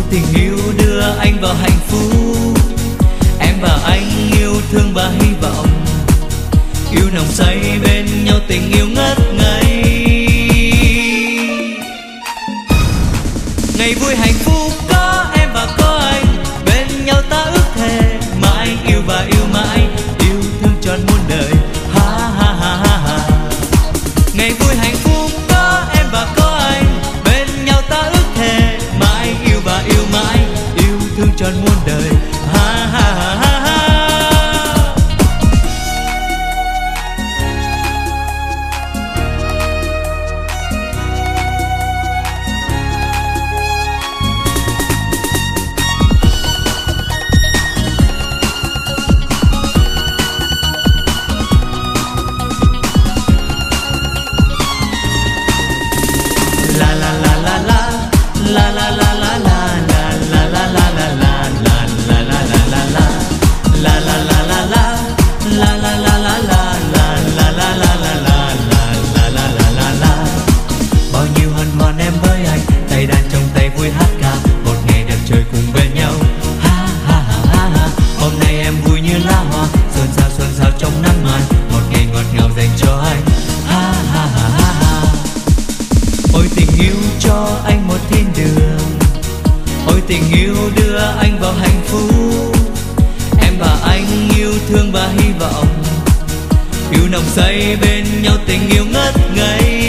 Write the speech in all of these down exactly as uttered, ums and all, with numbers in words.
tình yêu đưa anh vào hạnh phúc. Em và anh yêu thương và hy vọng, yêu nồng say bên nhau, tình yêu ngất ngây. Ngày vui hạnh phúc có em và có anh, bên nhau ta ước thề mãi yêu và yêu mãi, yêu thương trọn muôn đời. Ha ha ha ha ha. Ngày vui hạnh phúc có em và có anh, bên nhau ta ước thề mãi yêu và yêu mãi, yêu thương trọn muôn đời. Ha ha ha ha ha. Tình yêu đưa anh vào hạnh phúc. Em và anh yêu thương và hy vọng, yêu nồng say bên nhau, tình yêu ngất ngây.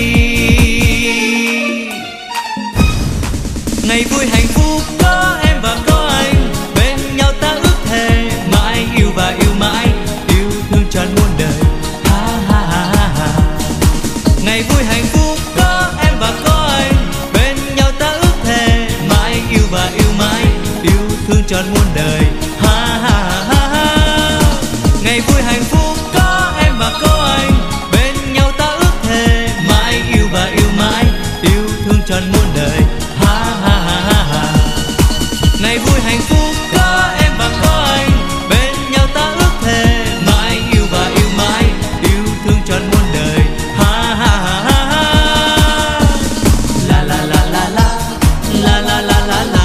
Ngày vui hạnh phúc có em và có anh, bên nhau ta ước thề mãi yêu và yêu mãi, yêu thương trọn muôn đời. Ha ha ha ha ha. Ngày vui hạnh phúc có em và có anh, bên nhau ta ước thề mãi yêu và yêu mãi, yêu thương trọn muôn đời. Ha ha ha ha. Ngày vui hạnh phúc có em và có anh, bên nhau ta ước thề mãi yêu và yêu mãi, yêu thương trọn muôn đời. Ha ha ha ha ha. Ngày vui hạnh phúc có em và có anh, bên nhau ta ước thề mãi yêu và yêu mãi, yêu thương trọn muôn đời. Ha ha ha ha ha. La la la la la la la la la la.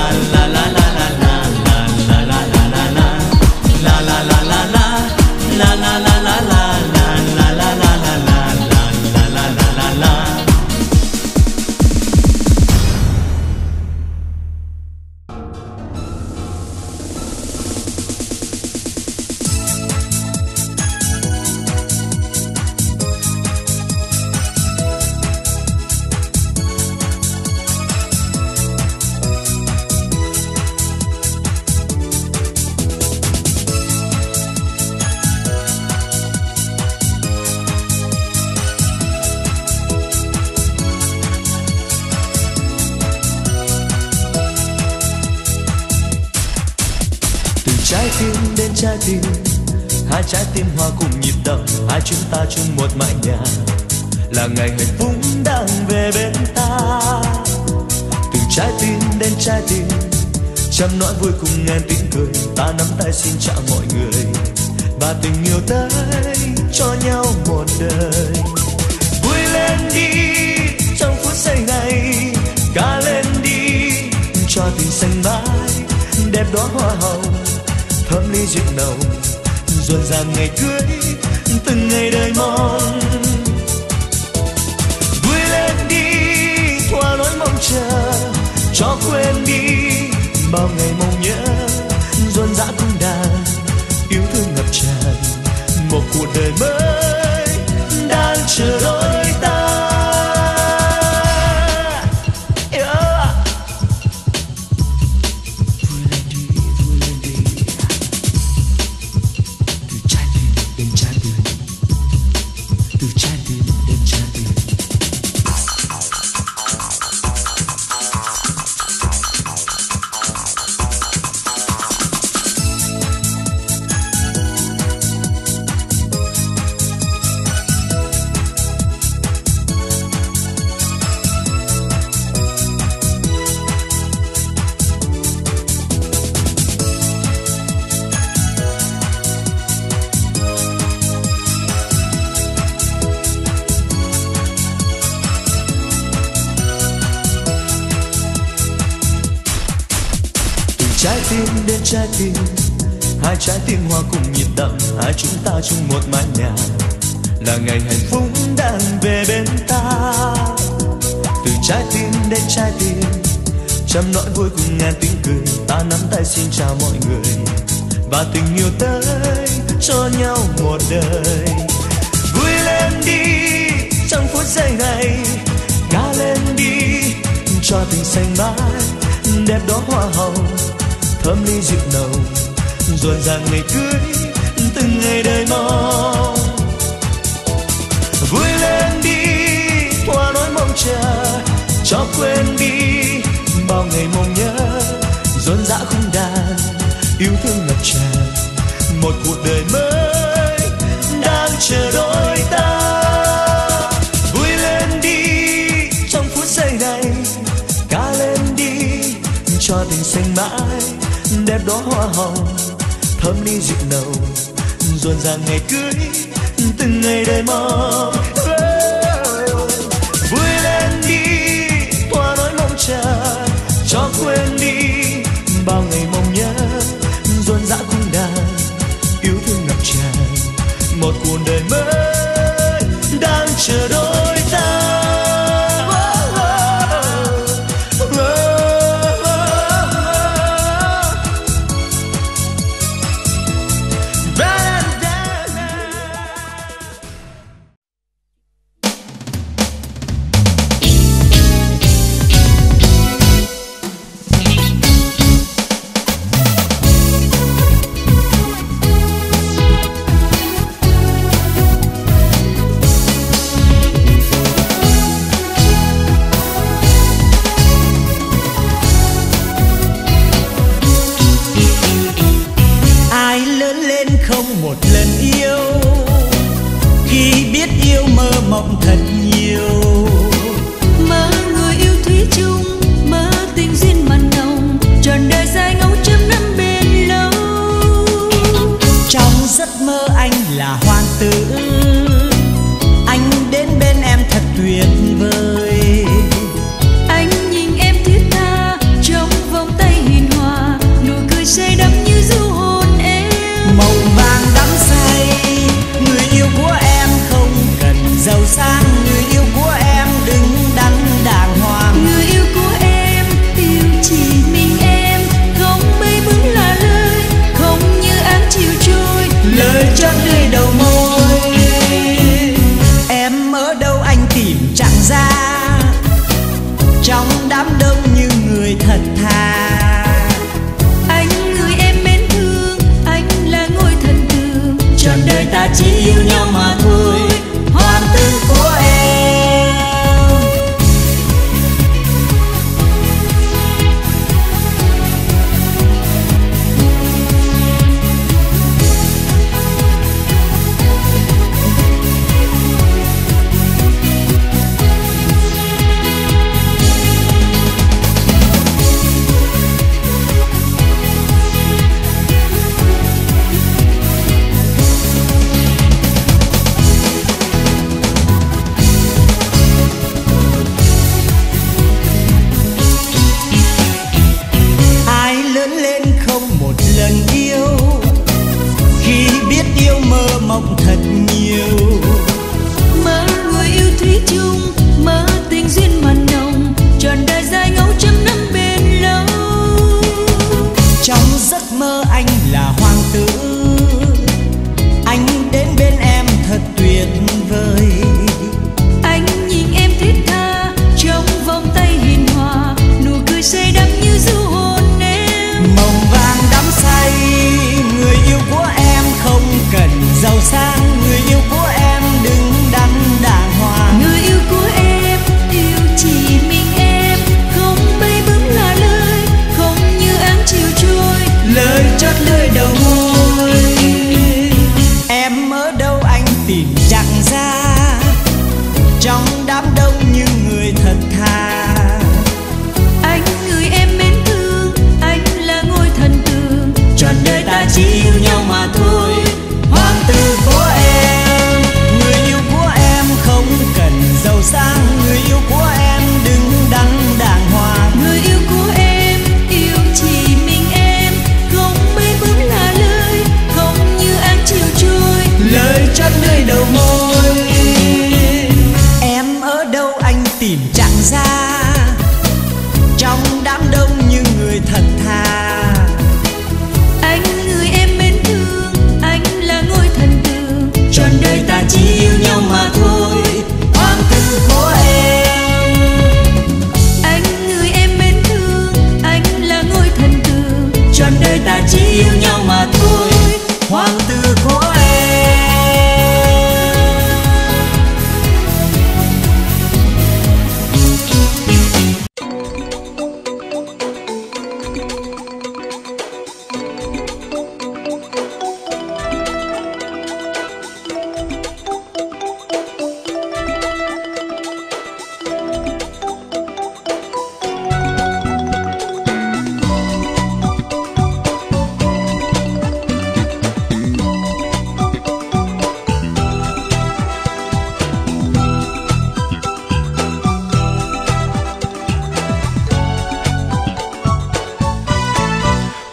Trái tim đến trái tim, hai trái tim hòa cùng nhịp đập, hai chúng ta chung một mái nhà, là ngày hạnh phúc đang về bên ta. Từ trái tim đến trái tim, trăm nỗi vui cùng ngàn tiếng cười, ta nắm tay xin chào mọi người, và tình yêu tới cho nhau một đời. Vui lên đi trong phút giây này, ca lên đi cho tình xanh mãi, đẹp đóa hoa hồng thơm ly rượu nồng, rộn ràng ngày cưới từng ngày đời mong. Vui lên đi thỏa nỗi mong chờ, cho quên đi bao ngày mong nhớ, rộn rã cung đàn yêu thương ngập tràn, một cuộc đời mới đang chờ đôi ta. trái tim đến trái tim, hai trái tim hòa cùng nhịp đập, hai chúng ta chung một mái nhà, là ngày hạnh phúc đang về bên ta. Từ trái tim đến trái tim, trăm nỗi vui cùng ngàn tiếng cười, ta nắm tay xin chào mọi người, và tình yêu tới cho nhau một đời. Vui lên đi trong phút giây này, ca lên đi cho tình xanh mãi, đẹp đó hoa hồng thơm ly rượu nồng, rộn ràng ngày cưới từng ngày đời mong. Vui lên đi qua nỗi mong chờ, cho quên đi bao ngày mong nhớ, rộn rã khung đàn yêu thương ngập tràn, một cuộc đời mới đang chờ đôi ta. Vui lên đi trong phút giây này, ca lên đi cho tình xanh mãi, đẹp đó hoa hồng thơm ly rượu nồng, rộn ràng ngày cưới từng ngày đời mong. Vui lên đi qua nỗi mong chờ, cho quên đi bao ngày mong nhớ, rộn rã cung đàn yêu thương ngập tràn, một cuộc đời mới đang chờ đôi ta. Người yêu của em yêu chỉ mình em.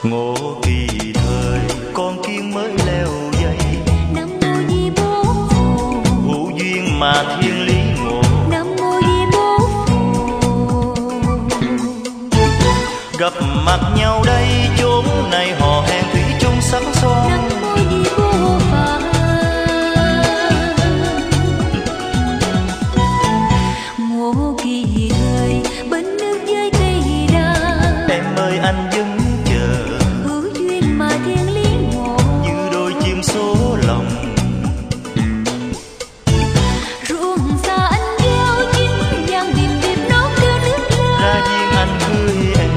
Ngộ kỳ thời con kiến mới leo dây, Nam mô Di Bố Phù. hữu duyên mà thiên lý ngộ. Nam mô Di Bố Phù. Gặp mặt nhau đây chốn này hò hẹn thủy chung sắc son. Nam mô Di Bố Phật. Ngộ kỳ thời bên nước dưới cây đa, Em ơi anh vẫn chờ, hữu duyên mà thiên lý ngộ. như đôi chim số lòng. Ruộng xa anh gieo chính vàng điềm điềm nó cứ nước lên. Ra duyên anh cưới em.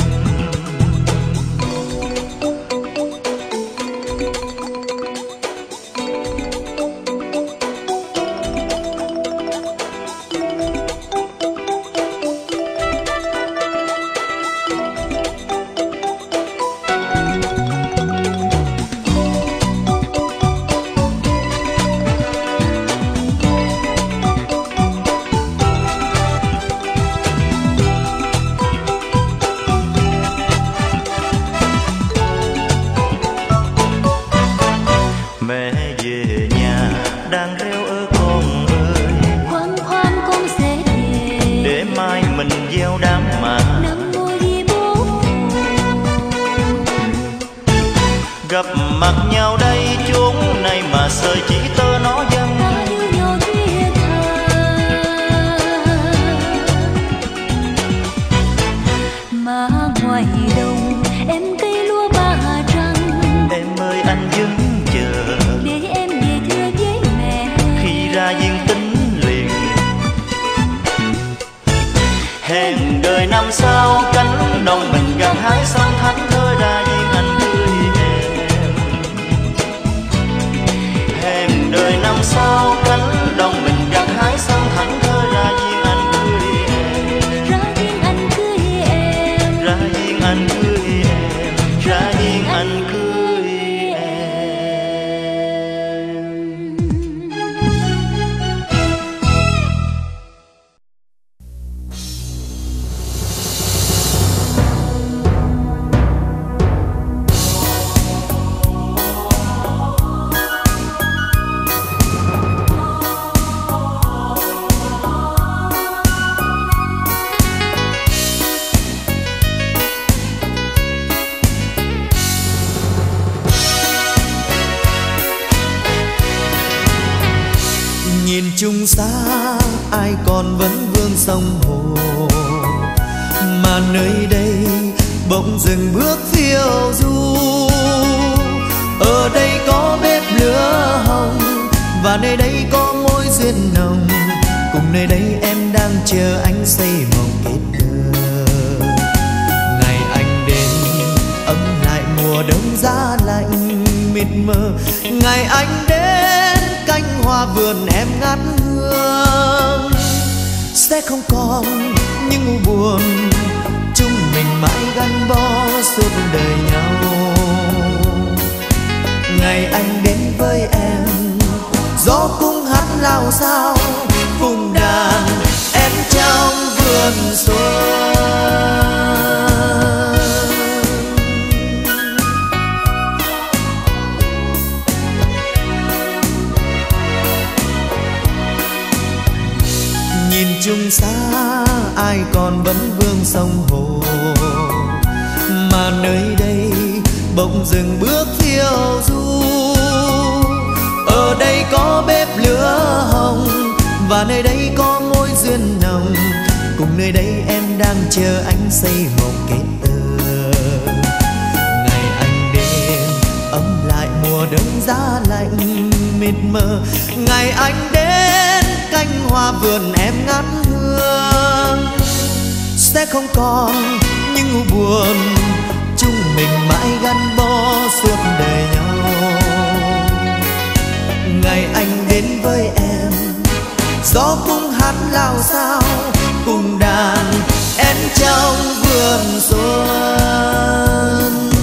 Mẹ về nhà đang reo ơ con ơi, Khoan khoan con sẽ về. để mai mình gieo đám mà. Nam mô Di Bố Phù. Gặp mặt nhau đây chốn này mà sợi chỉ tơ nó dâng. Ta yêu nhau thiết tha, mà ngoài đồng em cây lúa ba trăng. Em ơi anh vẫn chờ, Để em về thưa với mẹ. khi ra duyên tính liền. Hẹn đời năm sau cánh đồng mình gặt hái xong thánh thơ ra duyên anh cưới em. Hẹn đời năm sau cánh đồng mình gặt hái xong thánh thơ ra duyên anh cưới em. Ra duyên anh cưới em. Ra duyên anh cưới em. Ra duyên anh cưới em. Nhìn chung xa ai còn vẫn vương sông hồ, mà nơi đây bỗng dừng bước phiêu du. Ở đây có bếp lửa hồng, và nơi đây có mối duyên nồng. Cùng nơi đây em đang chờ anh xây mộng kết thơ. Ngày anh đến ấm lại mùa đông giá lạnh mịt mờ. Ngày anh đến cánh hoa vườn em ngát hương. Sẽ không còn những u buồn, chúng mình mãi gắn bó suốt đời nhau. Ngày anh đến với em, gió cũng hát lao sao cùng đàn em trong vườn xuân. Nhìn chung xa ai còn vẫn vương sông hồ, mà nơi đây bỗng dừng bước phiêu du. Ở đây có bếp lửa hồng, và nơi đây có mối duyên nồng. Cùng nơi đây em đang chờ anh xây mộng kết tơ. Ngày anh đến ấm lại mùa đông giá lạnh mịt mờ. Ngày anh đến cánh hoa vườn em ngát hương. Sẽ không còn những u buồn, chúng mình mãi gắn bó suốt đời nhau. Ngày anh đến với em, gió cũng hát lao sao cùng đàn em trong vườn xuân.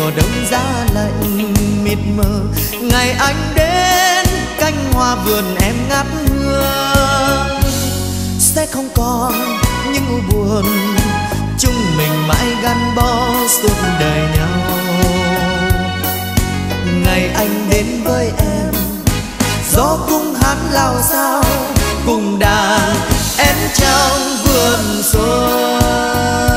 mùa đông giá lạnh mịt mờ, ngày anh đến cánh hoa vườn em ngát hương. Sẽ không còn những u buồn, chúng mình mãi gắn bó suốt đời nhau. Ngày anh đến với em, gió cung hát lao sao cùng đàn én trong vườn xuân.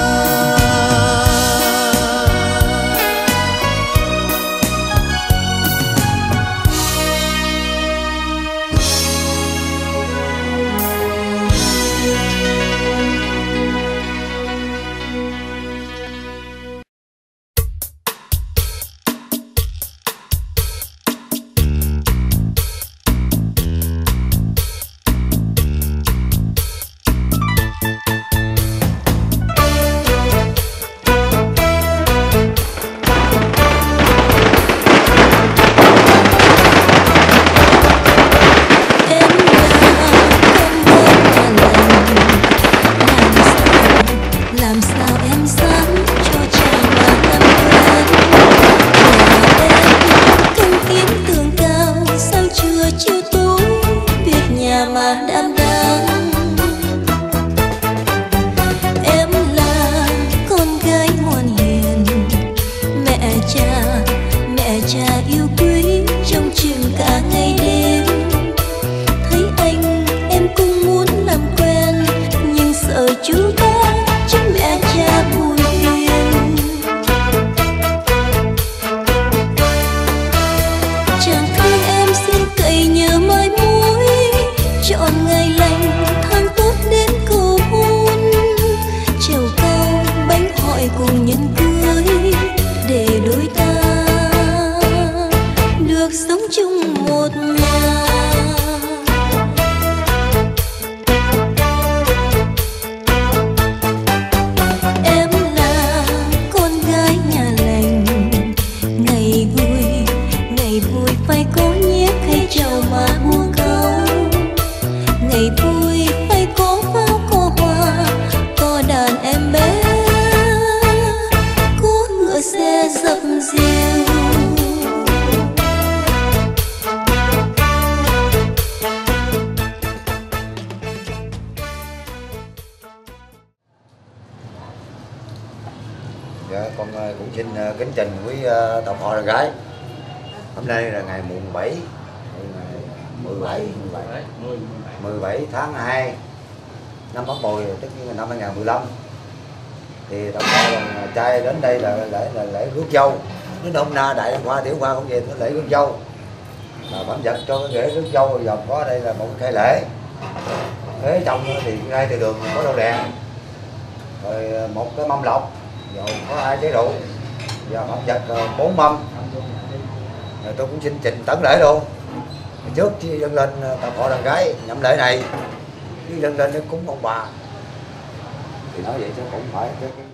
Con cũng xin kính trình quý tộc họ đàn gái. Hôm nay là ngày mùng bảy, mười bảy, mười bảy tháng hai năm Ất Mùi, tức là năm hai nghìn không trăm mười lăm. Thì tộc họ đàn trai đến đây là lễ là lễ rước dâu. Đến hôm nay đại khoa tiểu khoa cũng về tới lễ rước dâu. Là phẩm vật cho cái lễ rước dâu giờ có đây là một cái lễ. Thế trong thì ngay từ đường có đầu đèn, rồi một cái mâm lọc, rồi có hai chén rượu, và phẩm vật bốn mâm. Rồi tôi cũng xin trình tấn lễ luôn. Trước khi dâng lên tộc họ đàn gái nhậm lễ này, khi dâng lên cúng ông bà, thì nói vậy chứ cũng phải cái, cái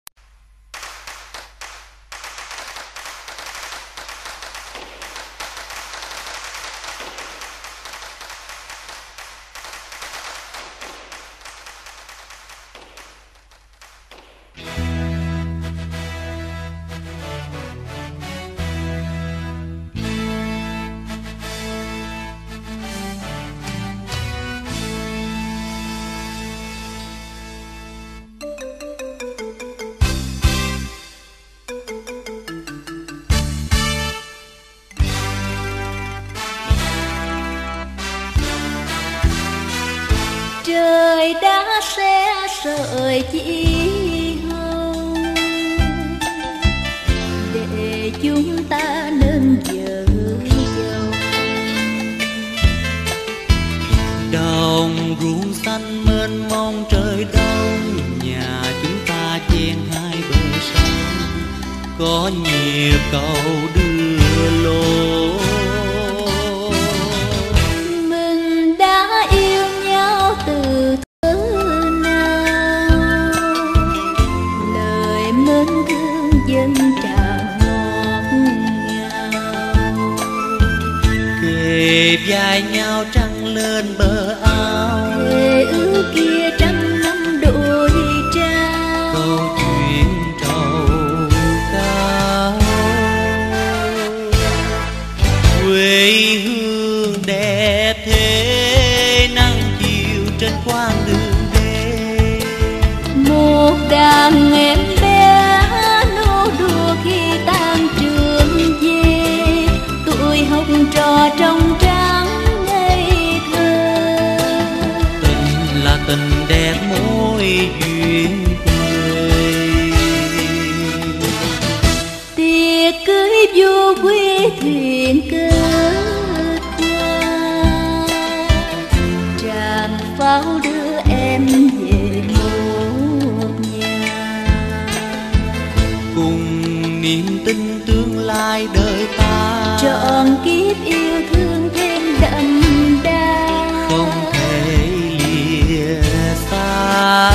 trời đã xe sợi chỉ hồng để chúng ta nên vợ chồng. Đồng ruộng xanh mênh mông trời đông, nhà chúng ta chen hai bờ sông, có nhiều cầu đưa lối. Mình đã yêu nhau từ thứ nào, lời mến thương dân tràn ngọt ngào. Kề vai nhau trăng lên bờ ao, Thề ước kia trăm năm đôi trao. câu chuyện trầu cao. thế nắng chiều trên quãng đường đê. Một đàn em bé nô đùa khi tan trường về, tuổi học trò trong trắng ngây thơ. Tình là tình đẹp mối duyên quê, tiệc cưới vô quê thuyền cất qua, tràng pháo đưa em về một nhà. cùng niềm tin tương lai đời ta, Trọn kiếp yêu thương thêm đậm đà, không thể lìa xa.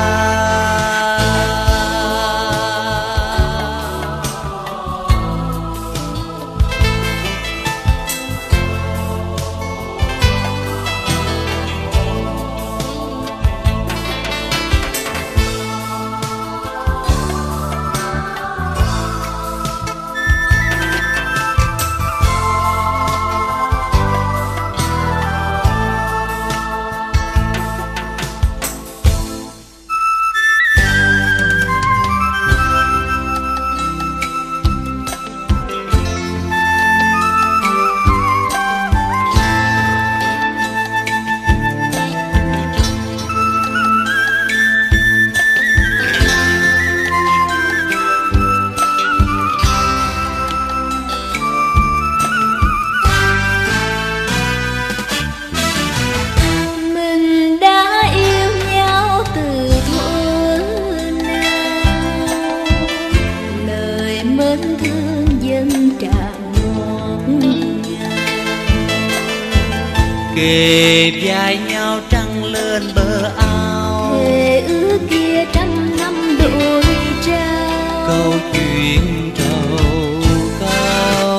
mình đã yêu nhau từ thuở nào, lời mến thương dân tràn ngọt ngào. Kề vai nhau trăng lên bờ ao, Thề ước kia trăm năm đôi trao, câu chuyện trầu cao.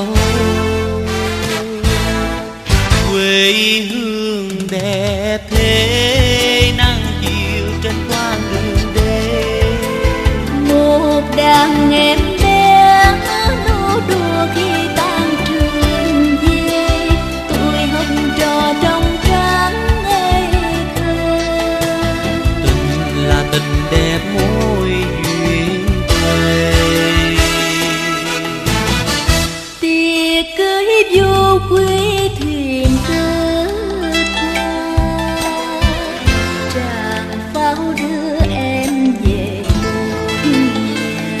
Quê hương đẹp thế nắng chiều trên quãng đường đê. một đàn em bé nô đùa khi tan trường về, tuổi học trò trong trắng ngây thơ. Tình là tình đẹp mối duyên quê, Tiệc cưới vô quê thuyền cất qua, tràng pháo đưa em về một nhà.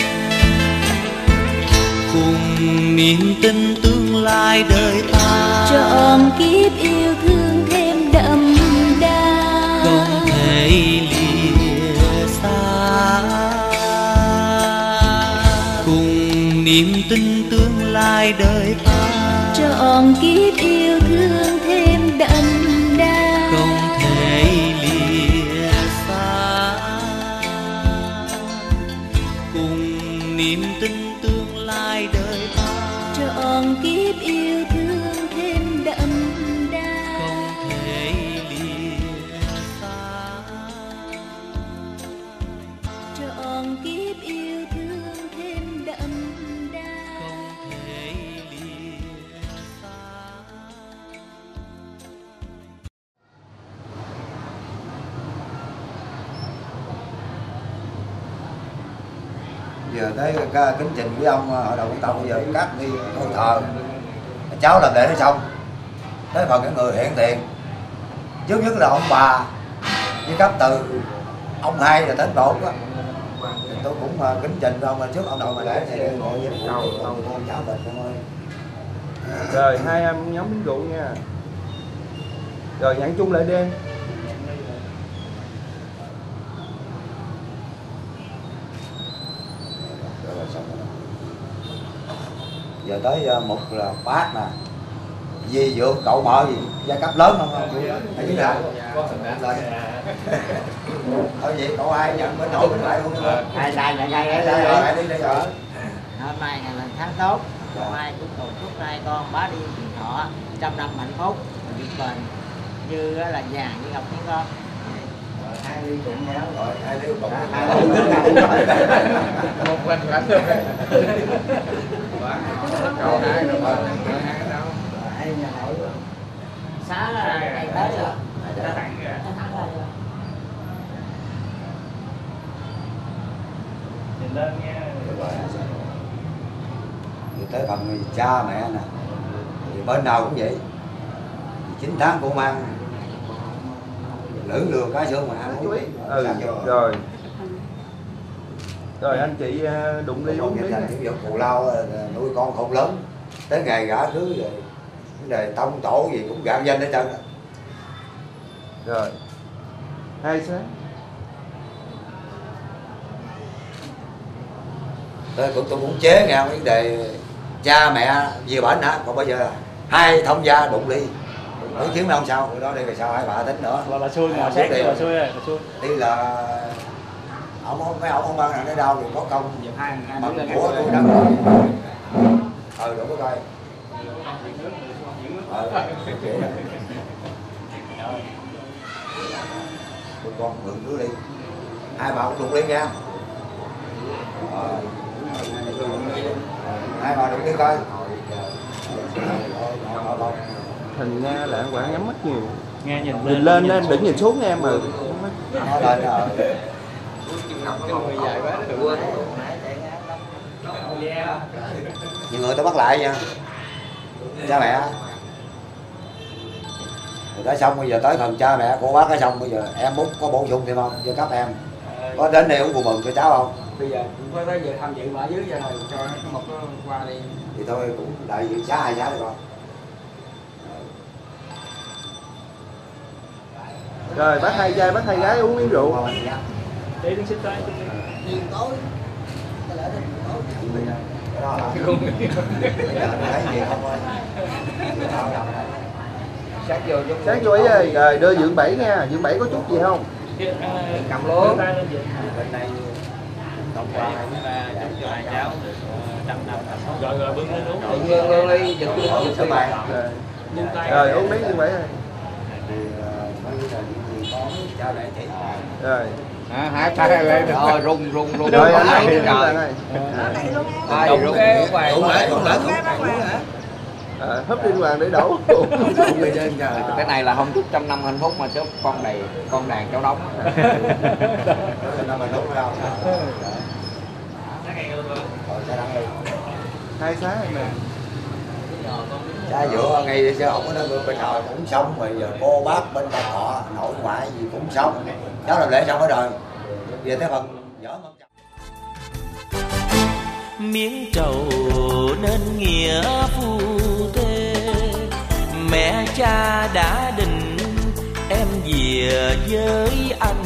cùng niềm tin tương lai đời ta, Trọn kiếp yêu thương thêm đậm đà, không thể lìa xa. cùng niềm tin tương lai đời ta, trọn kiếp yêu thương thêm đậm đà, không thể lìa xa. cùng niềm tin tương lai đời ta, trọn kiếp yêu thương thêm đậm đà, không thể lìa xa. trọn kiếp yêu thương thêm đậm đà, không thể lìa xa. Giờ tới ca kính trình với ông hội đồng công tông, giờ cắt đi ngôi thờ cháu làm lễ nó xong. Tới phần cái người hiện tiền trước nhất là ông bà với cấp từ ông hai là đến một á. Tôi cũng uh, kính trình với ông là trước ông nội mà lễ này ngồi với con con cháu mình ông ơi. Rồi hai em nhóm uống rượu nha. Rồi nhắn chung lại đêm. Giờ tới uh, một là bác nè, dì dượng cậu mợ gì giai cấp lớn không không? Hay gì hả? Thôi vậy cậu ai nhận bên nội bên lại luôn đó. Ai sai nhận ngay Ai đấy. ai đi đây rồi. Hôm nay ngày lành tháng tốt, hôm nay cũng cầu chúc hai con bá đi trường thọ, trăm năm hạnh phúc, vững bền như là vàng như ngọc như con. Hai ly cùng nhau rồi, hai ly cùng Một quanh quanh rồi. Câu hai rồi. Hai nhà nội. Sao hả? Ngày tới rồi. Ta thẳng kìa. Ta thẳng rồi. Nhìn lên nghe. Thì tới phần cha mẹ nè, thì bên nào cũng vậy. Chín tháng cũng ăn lưỡng lừa cá xương mà ăn uống. Ừ, rồi. Rồi anh chị đụng ly uống miếng. Ví dụ cù lao nuôi con không lớn, tới ngày gả cưới rồi vấn đề tông tổ gì cũng gạn danh hết trơn. Rồi. Hai sáng. Tôi cũng tôi cũng chế nghe vấn đề cha mẹ về bệnh hả, còn bây giờ hai thông gia đụng ly. Ý kiến mấy ông sao? Rồi đó đây là sao hai bà tính nữa. Là là xui mà xét là xui rồi, là xui. Đi là ông không mấy ông không ăn cái đau thì có công hai hai bằng của tôi đăng rồi. Ờ đúng có coi. Ờ vậy đó. Tụi con mượn cứ đi. Hai bà cũng đụng ly nha. Ờ. Hai bà đụng đi coi. Thành Nga là anh Quảng nhắm mắt nhiều. Nghe nhìn lên. Nhìn lên em đừng nhìn xuống em mà. Nó lên rồi. Nhiều người tôi bắt lại nha. Cha mẹ. Rồi đã xong bây giờ tới phần cha mẹ cô bác cái xong bây giờ em muốn có bổ sung thêm không? Cho cấp em. Có đến đây cũng vui mừng cho cháu không? Bây giờ cũng có tới giờ tham dự mà ở dưới giờ rồi cho cái một nó qua đi. Thì thôi cũng đại diện xá hai xá được không? Rồi bác hai trai bác hai gái uống miếng rượu. Đi đứng xích tay. Chiều tối. Cái lỡ tối. Cái đó là bây giờ nó thấy gì không ơi. Sát vô chút. Sáng chú ý ơi, rồi đưa Dượng Bảy nha, Dượng Bảy có chút gì không? Cầm luôn. Bên đây tổng qua cho hai cháu được trăm năm. Rồi rồi bưng lên uống. Bưng luôn đi, giật giật cái bàn. Rồi uống miếng Dượng Bảy ơi. Cha mẹ chị. Rồi. À, hai tay lên rồi rung rung rung. Rồi anh uống miếng bạn ơi. Ai rung cái quầy. Uống lại, uống lại. À, hấp liên hoàng để đổ. Cái này là không chúc trăm năm hạnh phúc mà chúc con đầy con đàn cháu đóng. Năm mình đúng không? Hai sáng này nè. Cha dựa ngay đi chứ không có nơi bên nào cũng xong rồi giờ cô bác bên bà họ nội ngoại gì cũng xong. Cháu làm lễ xong hết rồi. Về tới phần dở mâm chồng. Miếng trầu nên nghĩa phu thê, mẹ cha đã định em về với anh.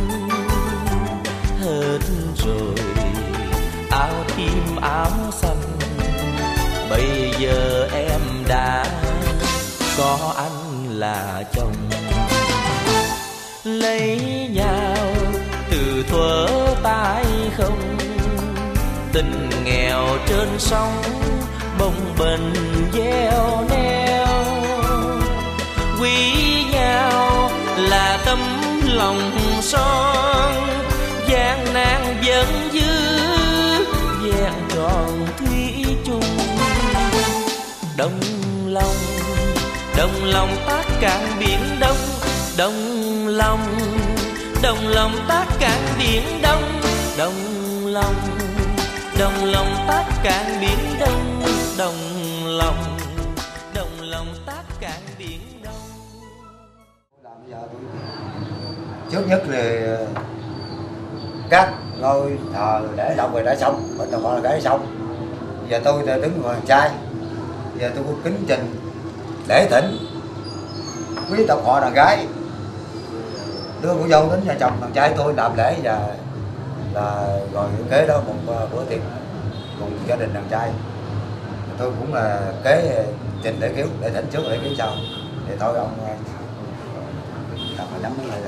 Hết rồi áo tím áo xanh, bây giờ em đã có anh là chồng. Lấy nhau từ thuở tay không, tình nghèo trên sông bồng bềnh gieo neo. Quý nhau là tấm lòng son, gian nan vẫn giữ vẹn tròn thủy chung. Đồng lòng đồng lòng tác cạn biển đông, đồng lòng đồng lòng tác cạn biển đông, đồng lòng đồng lòng tác cạn biển đông, đồng lòng đồng lòng tác cạn biển đông. Trước nhất là các ngôi thờ để xong rồi đã xong, bên đồng là cái xong. Giờ tôi đứng ngoài trai, giờ tôi có kính trình lễ thỉnh quý tộc họ đàn gái đưa của dâu đến nhà chồng thằng trai tôi làm lễ và là rồi kế đó một bữa tiệc cùng gia đình thằng trai. Tôi cũng là kế trình để cứu để thỉnh trước để cứu sau. Thì thôi ông làm phải nắm cái này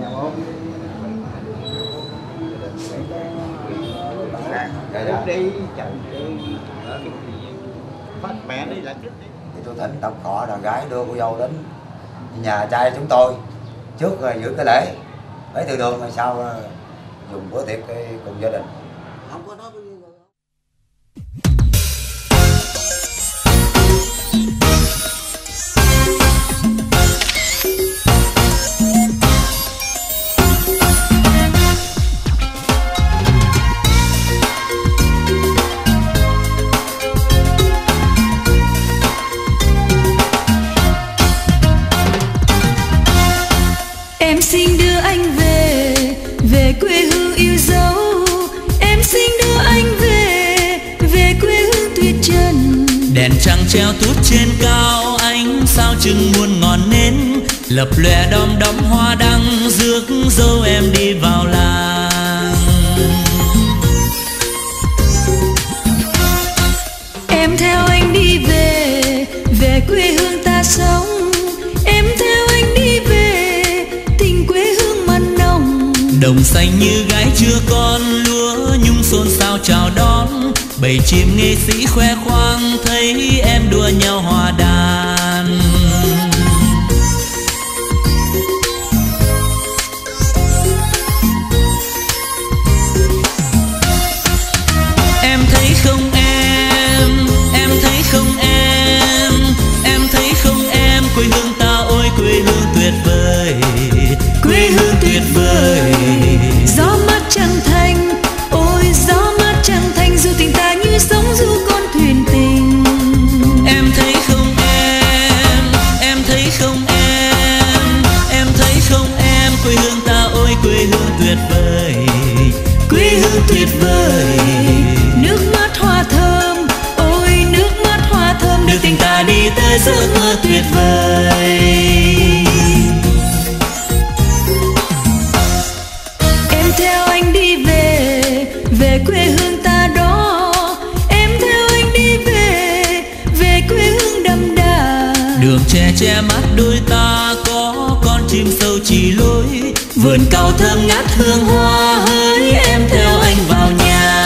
là Đi chồng phát mẹ đi lại trước đi. thì tôi thỉnh tộc họ đàn gái đưa cô dâu đến nhà trai chúng tôi trước rồi giữ cái lễ lấy từ đường rồi sau dùng bữa tiệc cùng gia đình. Không có nói bao nhiêu. Em xin đưa anh về, về quê hương yêu dấu. Em xin đưa anh về, về quê hương tuyệt trần. Đèn trăng treo tút trên cao, ánh sao chừng muôn ngọn nến, lập lòe đom đóm hoa đăng, rước dâu em đi vào làng. Em theo anh đi về, về quê hương ta sống. Em theo anh đi về, tình quê hương mặn nồng. Đồng xanh như gái chưa con, lúa nhung xôn xao chào đón. Bầy chim nghệ sĩ khoe khoang, thấy em đua nhau hòa đàn. Em thấy không em, em thấy không em, em thấy không em, quê hương ta ôi quê hương tuyệt vời, quê hương tuyệt vời. Gió mát trăng thanh, ôi gió mát trăng thanh, dù tình ta như sóng du con thuyền tình. Em thấy không em, em thấy không em, em thấy không em, quê hương ta ôi quê hương tuyệt vời, quê hương tuyệt vời. Nước mắt hoa thơm, ôi nước mắt hoa thơm, đưa tình ta đi tới giấc mơ tuyệt vời. Em theo anh đi về, về quê hương ta đó. Em theo anh đi về, về quê hương đậm đà. Đường tre che mắt đôi ta, có con chim sâu chỉ lối, vườn cao thơm ngát hương hoa hỡi, em theo anh vào nhà.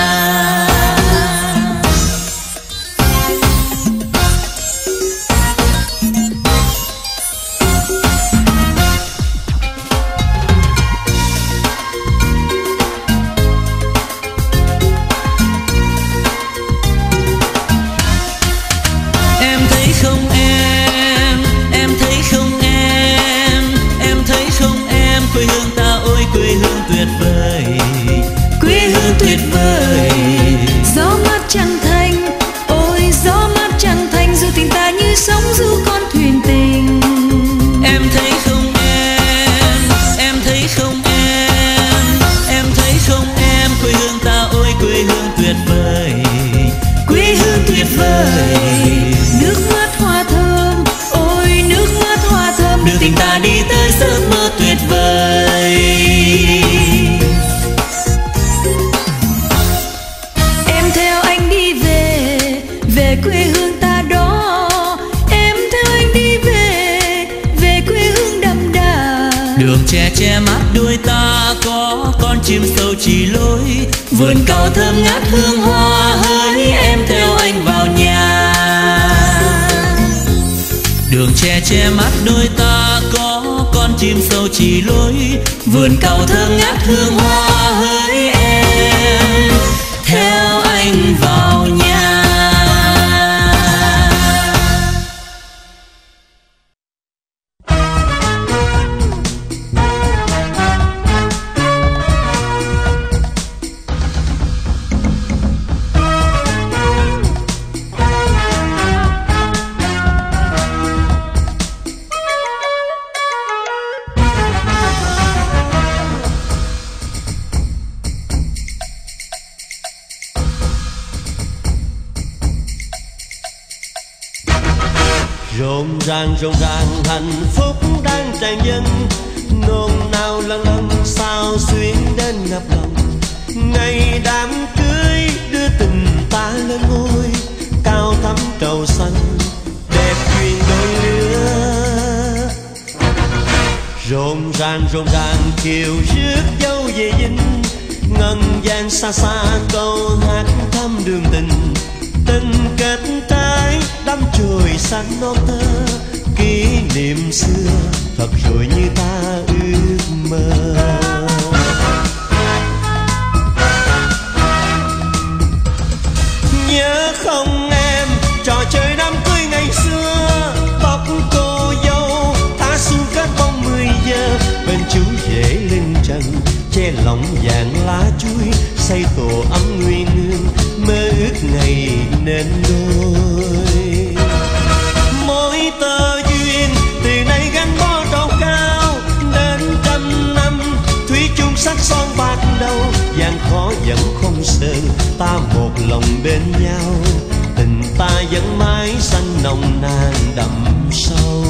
Em thấy không em, em thấy không em, em thấy không em, quê hương ta ôi quê hương tuyệt vời, quê hương tuyệt vời. Gió mát trăng thanh, ôi gió mát trăng thanh, dù tình ta như sóng du con thuyền tình. Em thấy không em, em thấy không em, em thấy không em, quê hương ta ôi quê hương tuyệt vời, quê hương tuyệt vời. Nước mắt hoa thơm, ôi nước mắt hoa thơm, đưa tình ta đi tới giấc mơ tuyệt vời. Em theo anh đi về, về quê hương ta đó. Em theo anh đi về, về quê hương đậm đà. Đường tre che mắt đôi ta, có con chim sâu chỉ lối, vườn cao thơm ngát hương hoa hỡi, em theo anh vào nhà. Đường tre che mắt đôi ta, có con chim sâu chỉ lối, vườn cao thơm ngát hương hoa hỡi, em theo anh vào nhà. Rộn ràng rộn ràng hạnh phúc đang tràn dâng, nôn nao lâng lâng sao xuyến đến ngập lòng. Ngày đám cưới đưa tình ta lên ngôi, cao thắm trầu xanh đẹp duyên đôi lứa. Rộn ràng rộn ràng kiều rước dâu về dinh, ngân vang xa xa câu hát thăm đường tình. Tình kết trái đắm chồi xanh non thơ, kỷ niệm xưa thật rồi như ta ước mơ. Nhớ không em, trò chơi đám cưới ngày xưa, tóc cô dâu thả xuống các bóng mười giờ, bên chú rể lên trần che lòng vàng lá chuối, xây tổ ấm nguyên nương mơ ước ngày nên đôi. Mỗi tơ duyên từ nay gắn bó trầu cao, đến trăm vẫn không sơn, ta một lòng bên nhau, tình ta vẫn mãi xanh nồng nàn đậm sâu.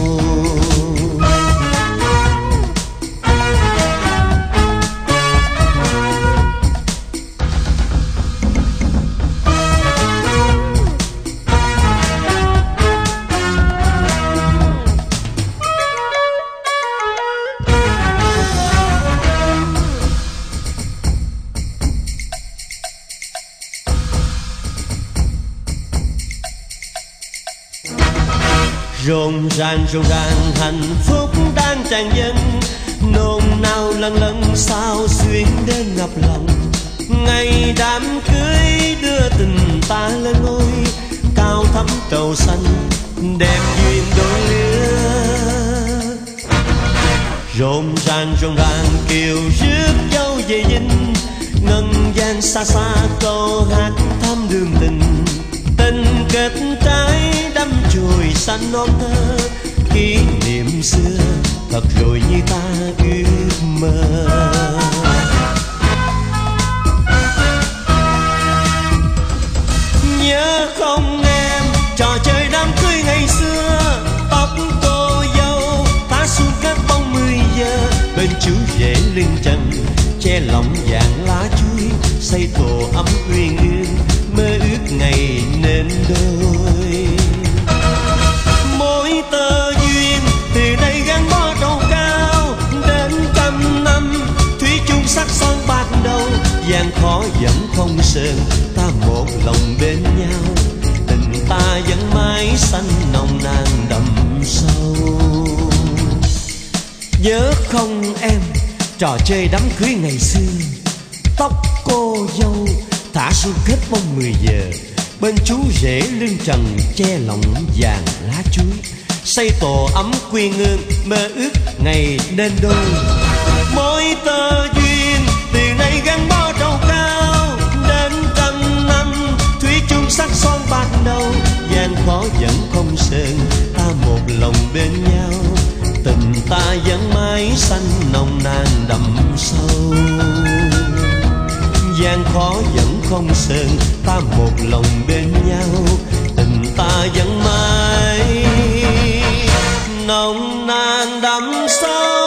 Rộn ràng rộn ràng hạnh phúc đang tràn dâng, nôn nao lần lần sao xuyên đến ngập lòng. Ngày đám cưới đưa tình ta lên ngôi, cao thắm trầu xanh đẹp duyên đôi lứa. Rộn ràng rộn ràng kiều rước dâu về dinh, ngân vang xa xa câu hát thắm đường tình. Tình kết trái đắm chồi xanh non thơ, kỷ niệm xưa thật rồi như ta ước mơ. Nhớ không em trò chơi đám cưới ngày xưa, tóc cô dâu phá xuống các bóng mười giờ, bên chú rể lưng trần che lòng vàng lá chuối, xây tổ ấm uyên ương mơ ước ngày nên đôi. Mỗi tơ duyên từ đây gắn bó trầu cao, đến trăm năm thủy chung sắc son bạc đầu. Gian khó vẫn không sơn, ta một lòng bên nhau, tình ta vẫn mãi xanh nồng nàn đậm sâu. Nhớ không em trò chơi đám cưới ngày xưa, tóc cô dâu thả xuống kết bông mười giờ, bên chú rể lưng trần che lòng vàng lá chuối, xây tổ ấm quy ngương mơ ước ngày nên đôi. Mỗi tơ duyên từ nay gắn bó trầu cao, đến trăm năm thủy chung sắc son bạc đầu. Gian khó vẫn không sơn, ta một lòng bên nhau, tình ta vẫn mãi xanh nồng nàn đậm sâu. Gian khó vẫn không sơn, ta một lòng bên nhau, tình ta vẫn mãi nồng nàn đậm sâu.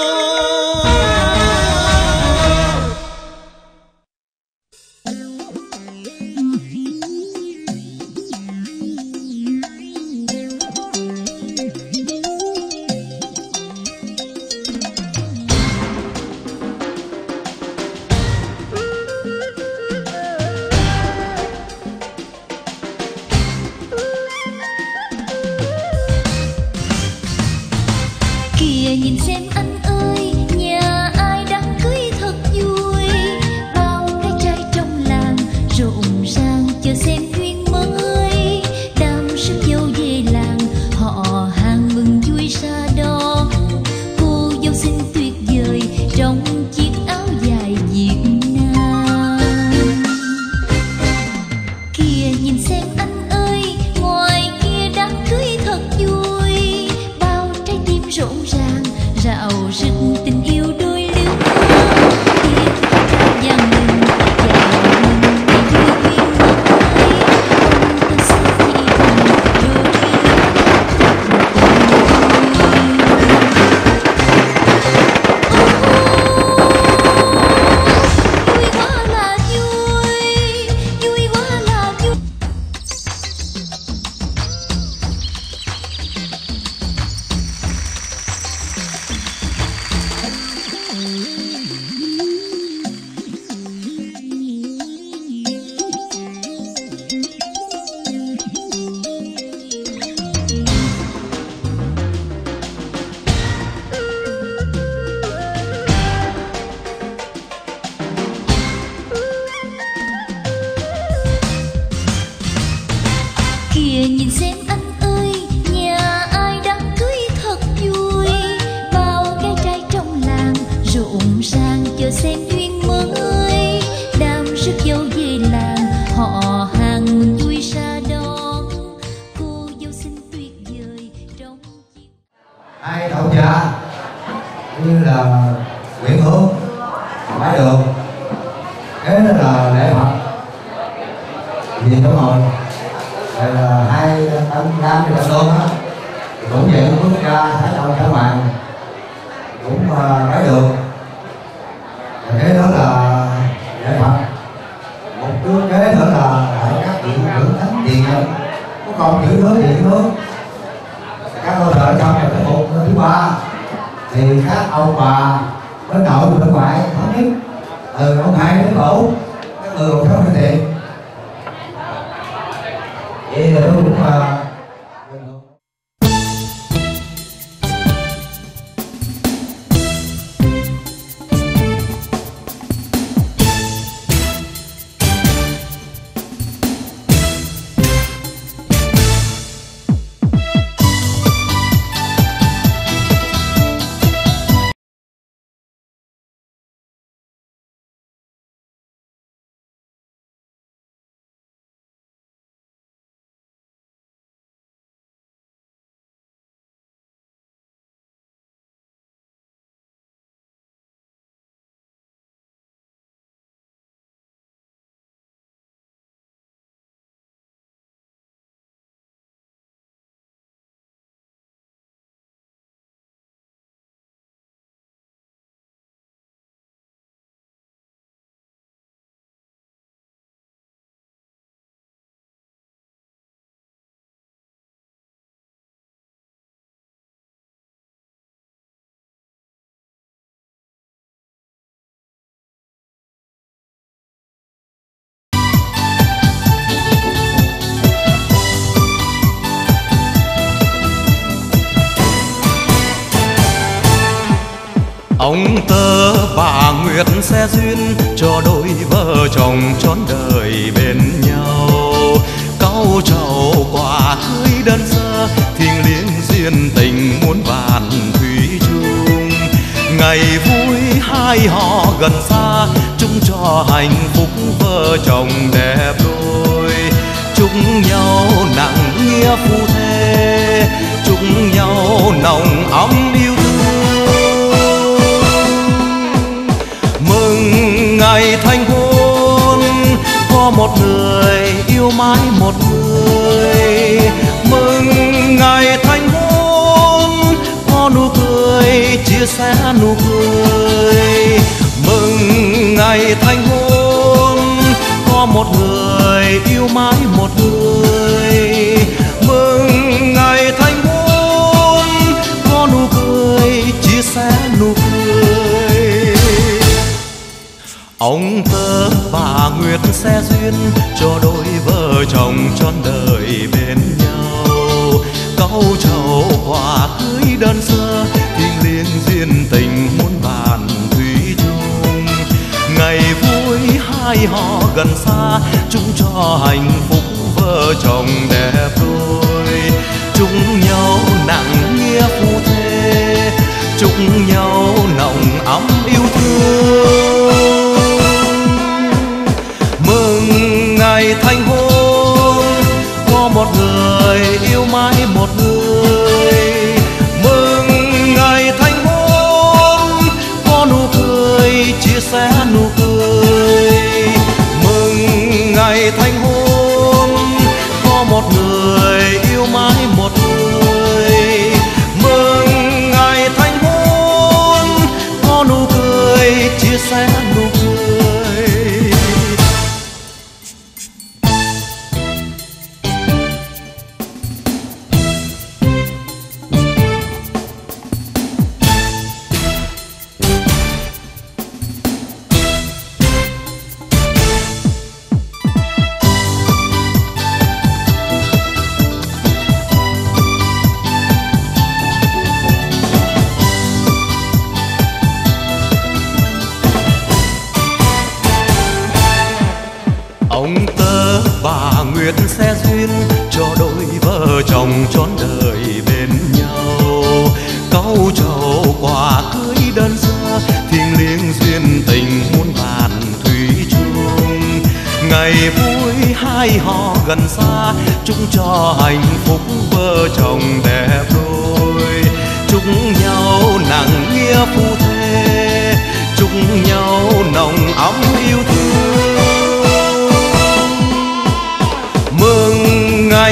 Nhìn xem anh ơi, nhà ai đám cưới thật vui, bao cái trai trong làng rộn ràng chờ xem duyên mới. Đám rước dâu về làng họ hàng mừng vui ra đón, cô dâu xinh tuyệt vời trong chiếc áo dài Việt Nam. Kìa nhìn xem anh ơi, ngoài kia đám cưới thật vui, bao trái tim rộn ràng rạo rực tình yêu đôi liêu hoa. Kia vàng mình chào mừng ngày vui duyên ngọt ngây, ta sẽ chỉ thành rồi vui quá là vui, vui quá là vui. Kìa nhìn xem anh ơi, nhà ai đám cưới thật vui, bao cái trai trong làng rộn ràng chờ xem duyên mới. Đám rước dâu về làng họ hàng mừng vui ra đón, cô dâu xinh tuyệt vời trong chiếc. Ai đậu trà như là Nguyễn Hương, Bái Đường, Thế đó là lễ Phật. Vì đúng rồi. Đây là hai anh nam với anh luôn á. Cũng vậy cũng bước ra thái đầu thái mạng. Cũng cái được. Cái đó là lễ Phật. Một cái kế nữa là tại các vị trưởng thánh tiền nhân. Có còn chữ nữa gì nữa. Các cô thợ trong là cái một thứ ba. Thì các ông bà bên nội và bên ngoại thống nhất. Từ ông hai đến cổ. Các người một số cái tiền. Vậy là tôi cũng là ông tơ bà Nguyệt sẽ duyên cho đôi vợ chồng trọn đời bên nhau. Câu trầu quả cưới đơn sơ thiêng liêng duyên tình muôn vàn thủy chung. Ngày vui hai họ gần xa chung cho hạnh phúc vợ chồng đẹp đôi. Chúc nhau nặng nghĩa phu thê, chúc nhau nồng ấm yêu thương. Mừng ngày thành hôn có một người yêu mãi một người. Mừng ngày thành hôn có nụ cười chia sẻ nụ cười. Mừng ngày thành hôn có một người yêu mãi một người. Mừng ngày thành hôn có nụ cười chia sẻ nụ cười. Ông tơ bà Nguyệt sẽ duyên cho đôi vợ chồng trọn đời bên nhau. Câu trầu quả cưới đơn sơ thiêng liêng duyên tình muôn vàn thủy chung. Ngày vui hai họ gần xa chung cho hạnh phúc vợ chồng đẹp đôi. Chúc nhau nặng nghĩa phu thê, chúc nhau nồng ấm yêu thương. Mừng ngày thành hôn có một người yêu mãi một người. Mừng ngày thành hôn có nụ cười chia sẻ nụ cười. Mừng ngày thành hôn có một người yêu mãi một người. Mừng ngày thành hôn có nụ cười chia sẻ nụ cười. Ông tơ bà Nguyệt sẽ duyên cho đôi vợ chồng trọn đời bên nhau. Câu trầu quả cưới đơn sơ thiêng liêng duyên tình muôn vàn thủy chung. Ngày vui hai họ gần xa chung cho hạnh phúc vợ chồng đẹp đôi. Chúc nhau nặng nghĩa phu thê, chúc nhau nồng ấm yêu thương.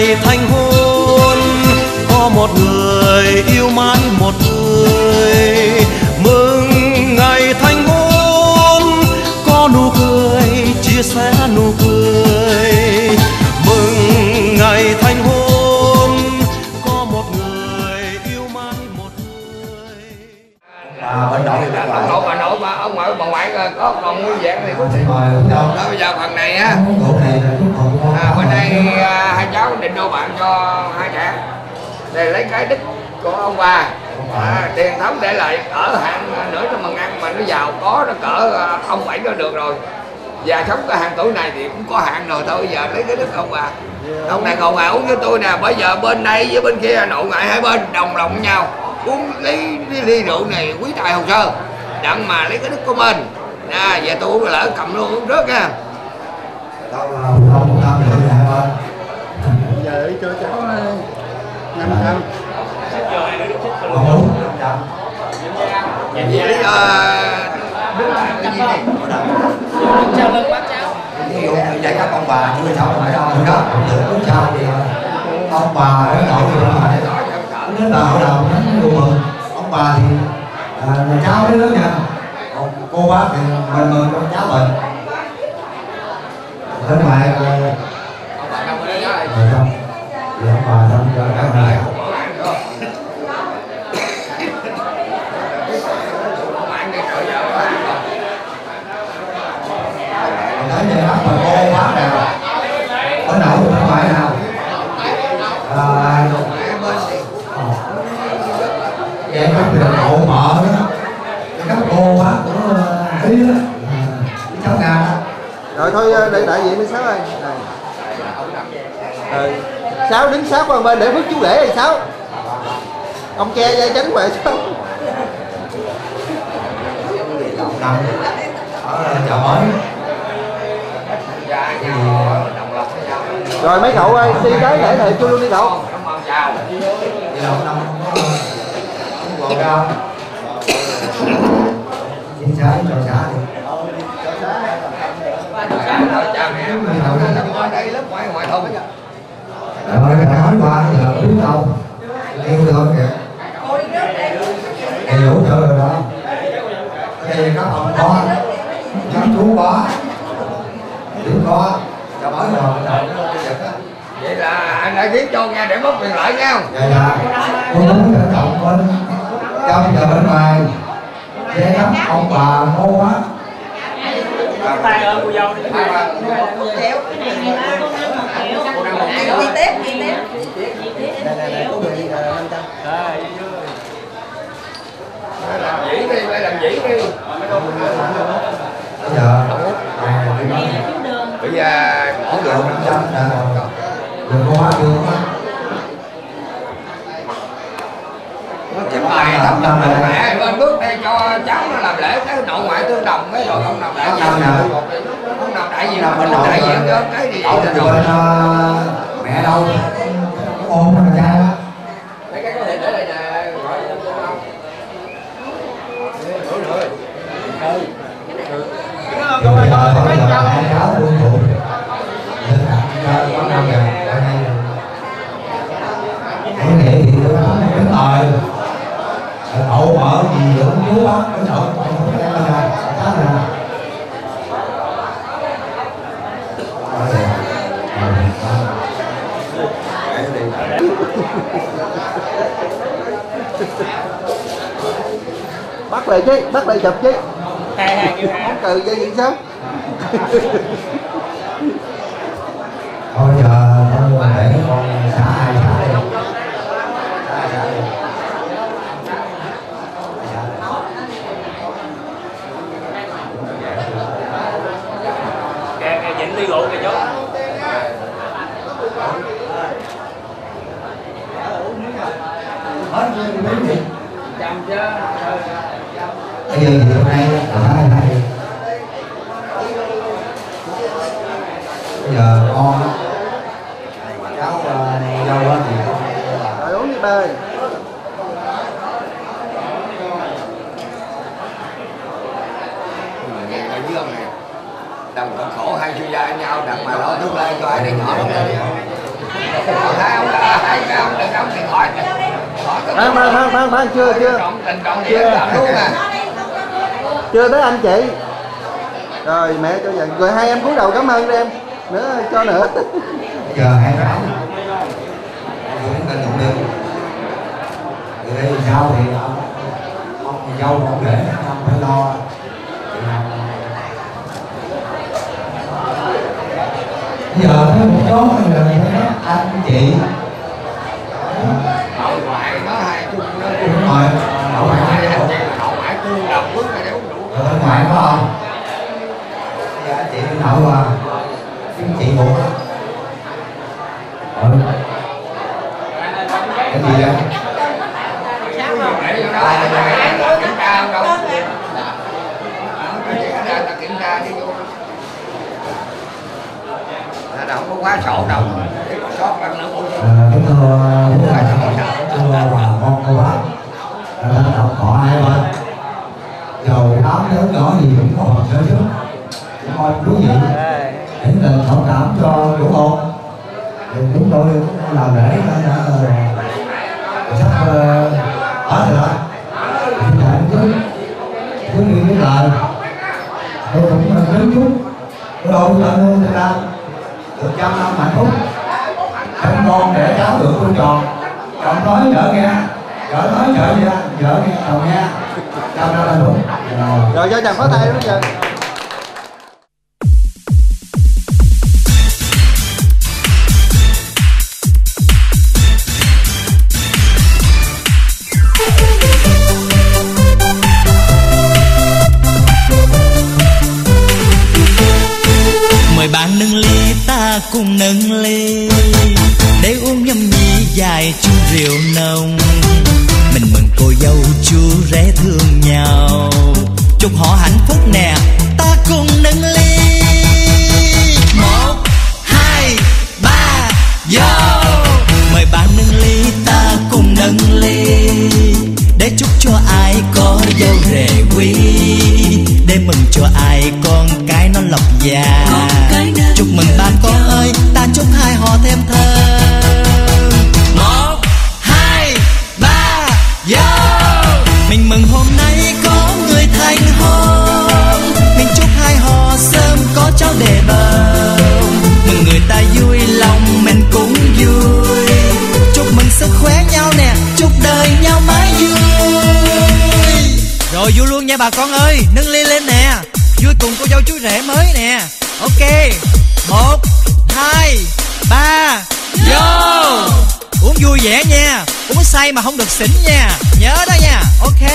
ngày thành hôn, có một người yêu mãi một người. Mừng ngày thành hôn, có nụ cười chia sẻ nụ cười. Mừng ngày thành hôn, có một người yêu mãi một người. À, bên nội thì ông nội bà nội bà ông ngoại bà ngoại có còn nguyên vẹn thì cũng đó. Bây giờ phần này á, à, bên đây à, hai cháu định đô bạn cho hai trẻ để lấy cái đích của ông bà, à, tiền thống để lại ở hạng nửa trăm phần ăn mà nó giàu có nó cỡ ông bảy nó được rồi. Và sống cái hàng tuổi này thì cũng có hạn rồi thôi, giờ lấy cái đích ông bà. Ông này còn mà uống với tôi nè, bây giờ bên đây với bên kia nội ngoại hai bên đồng lòng với nhau uống lấy ly rượu này quý tài hồ sơ đặng mà lấy cái đức của mình. À, về tôi uống lỡ cầm luôn uống rớt nha. Đâu là không tâm nữa nè bên. Giờ cho cháu năm trăm. Không đúng năm trăm. Vì lý do đứng lại cái gì này. Chào mừng bác cháu. Ví dụ như vậy các ông bà chưa cháu phải đâu đó, được sao thì ông bà đến nội thì phải đến là hội đồng đến vui mừng. Ông bà thì à, cháu đến lớn nha, còn cô bác thì mình mừng con cháu mình. Đến ngoài rồi không, thì ông bà không cho các bạn. Tới giờ bác mà cô bác nào ở nội bên ngoài nào à, vậy các việc hậu mợ đó, các cô bác của ý đó, cháu nào đó. Rồi thôi để đại diện đi Sáu ơi. Ừ. Sáu đứng sát qua bên để phước chú rể hay Sáu. Ông che dây tránh về Sáu. Năm ở chợ mới. Rồi mấy cậu ơi, đi cái để thầy tôi luôn đi cậu. Cảm ơn chào. Đi đâu năm không có quần cao. Chính xác cho xã đi. Chào mẹ. Ở đây lớp ngoại ngoại thông. Rồi cái nói qua giờ biết đâu. Yêu thương kìa. Thì đủ chơi rồi đó. Thì các ông có, các chú có, chú có, cho mới rồi Vậy là anh đã viết cho nghe để mất quyền lợi nhau. vậy là tôi muốn trân trọng bên trong giờ bên ngoài để các ông bà cô á. Tay ơn cô dâu đi. Đi tiếp, đi tiếp. Làm dĩ đi, phải làm dĩ đi. Bây giờ Bây giờ có được năm trăm là đừng có quá thương á. Chính bài thăm đồng mẹ bên bước đây cho cháu nó làm lễ cái nội ngoại tương đồng mấy rồi không làm đại diện không làm đại diện bên không đại diện cho cái gì vậy bên uh, mẹ đâu ôm con trai á. mấy cái có thể để đây nè gọi cô không Bây giờ hai cháu buông trụ lên đặt có năm ngàn ở đây nói vậy thì tôi nói cái thời hậu mở gì dưỡng chú bác cái nội không có em ra đó nè. Bắt lại chứ, bắt lại chụp chứ. Hai hai kêu hai. Không cừ dây diện sao? Thôi giờ tôi để con xã hai xã đi. Xã xã đi. Kè kè nhịn ly rượu kìa chú. Hết mấy gì? Chăm chứ. Bây giờ thì hôm nay xã hai xã đi. Bây giờ con cháu uh, dâu á thì Rồi uống đi ba ơi. Đại dương này đồng khổ hai suy gia nhau đặng mà lo tương lai cho ai này nhỏ lắm đây. hai ông hai cái ông đừng ông điện thoại Khoan khoan khoan khoan khoan chưa chưa tình trọng gì làm luôn à. Chưa tới anh chị. Rồi mẹ cho vậy. Rồi hai em cúi đầu cảm ơn em. Nữa cho nữa. Giờ hai cháu cũng cần động lực. Từ đây sau thì ông ông dâu ông để ông phải lo. Bây giờ thấy một số người anh chị Nội ngoại nó hai chung nó đúng rồi, nội ngoại nội ngoại tương đồng bước này để uống rượu. ở bên ngoài có không? Bây giờ anh chị bên nội qua anh chị một á. Ừ. Cái gì vậy? Để vô đó kiểm tra không đâu. Kiểm tra ta kiểm tra đi vô. Đâu không có quá sổ đâu. Sót bằng nữa. Kính thưa thưa bà con cô bác, đã đọc họ hai bên. Dầu tám lớn nhỏ gì cũng còn sơ trước. Mong quý vị hãy tình thông cảm cho chủ hôn. Chúng tôi cũng làm lễ sắp ở rồi đó. Cứ cứ đi cái lời. Tôi cũng đứng chút. Tôi đâu cho nên người ta được trăm năm hạnh phúc. Trong con để cháu được tôi tròn. Chồng nói vợ nghe, vợ nói vợ nha, vợ nghe chồng nghe. Trăm năm hạnh phúc. Rồi cho chàng phó tay đó giờ. Mời bạn nâng ly ta cùng nâng ly để uống nhâm nhi dài chung rượu nồng. Mình mừng cô dâu chú rể thương nhau, chúc họ hạnh phúc nè, ta cùng nâng ly. Một hai ba vô. Mời bạn nâng ly ta cùng nâng ly để chúc cho ai có dâu rể quý, để mừng cho ai con cái nó lộc già. Chúc mừng ba con ơi, ta chúc hai họ thêm thơm. Một hai ba vô. Mình mừng hôm nay có người thành hôn, mình chúc hai họ sớm có cháu để bồng. Mừng người ta vui lòng mình cũng vui, chúc mừng sức khỏe nhau nè, chúc đời nhau mãi vui. Rồi vui luôn nha bà con ơi, nâng ly lên nè, vui cùng cô dâu chú rể mới nè. Ok, một hai ba vô. Uống vui vẻ nha, uống say mà không được xỉn nha, nhớ đó nha. Ok.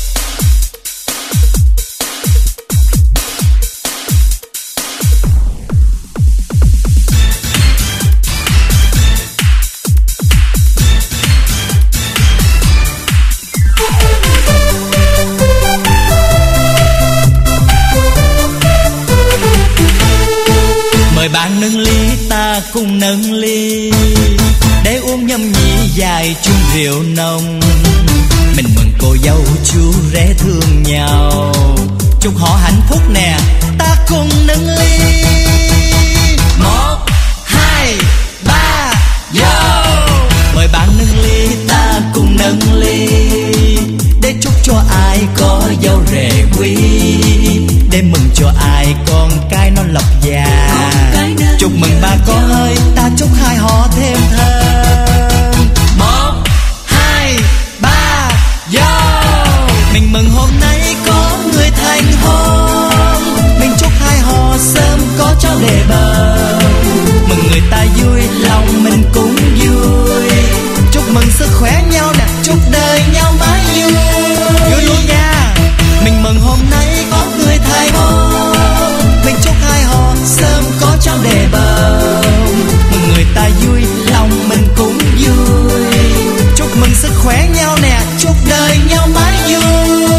Mời bạn nâng ly ta cùng nâng ly để uống nhâm nhi dài chung rượu nồng. Mình mừng cô dâu chú rể thương nhau, chúc họ hạnh phúc nè, ta cùng nâng ly. Một hai ba vô. Mời bạn nâng ly ta cùng nâng ly để chúc cho ai có dâu rể quý, để mừng cho ai con cái nó lộc già. Chúc mừng ba con ơi, ta chúc hai họ thêm thơm. Một hai ba vô. Mình mừng hôm nay có người thành hôn, mình chúc hai họ sớm có cháu để bồng. Mừng người ta vui lòng mình cũng vui, chúc mừng sức khỏe nhau nè, chúc đời nhau mãi vui. Vui luôn nha. Mình mừng hôm nay có người thành hôn, mình chúc hai họ sớm có cháu để bồng. Mừng người ta vui lòng mình cũng vui, chúc mừng sức khỏe nhau nè, chúc đời nhau mãi vui.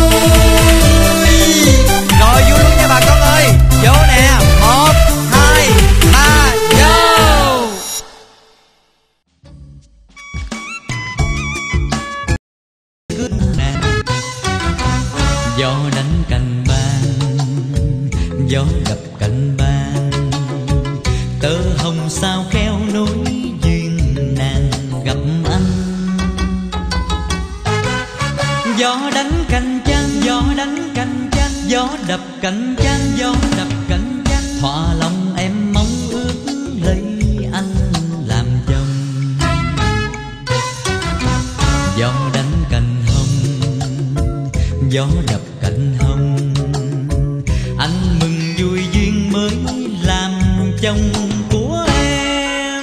Rồi vui luôn nha bà con ơi, vô nè. Một hai ba vô. Gió đánh cành ban, gió gặp cành ban, tơ hồng sao keo nối duyên Gió đánh cành chanh, gió đánh cành chanh, gió đập cành chanh, gió đập cành chanh. Thỏa lòng em mong ước lấy anh làm chồng. Gió đánh cành hồng, gió đập cành hồng. Anh mừng vui duyên mới làm chồng của em.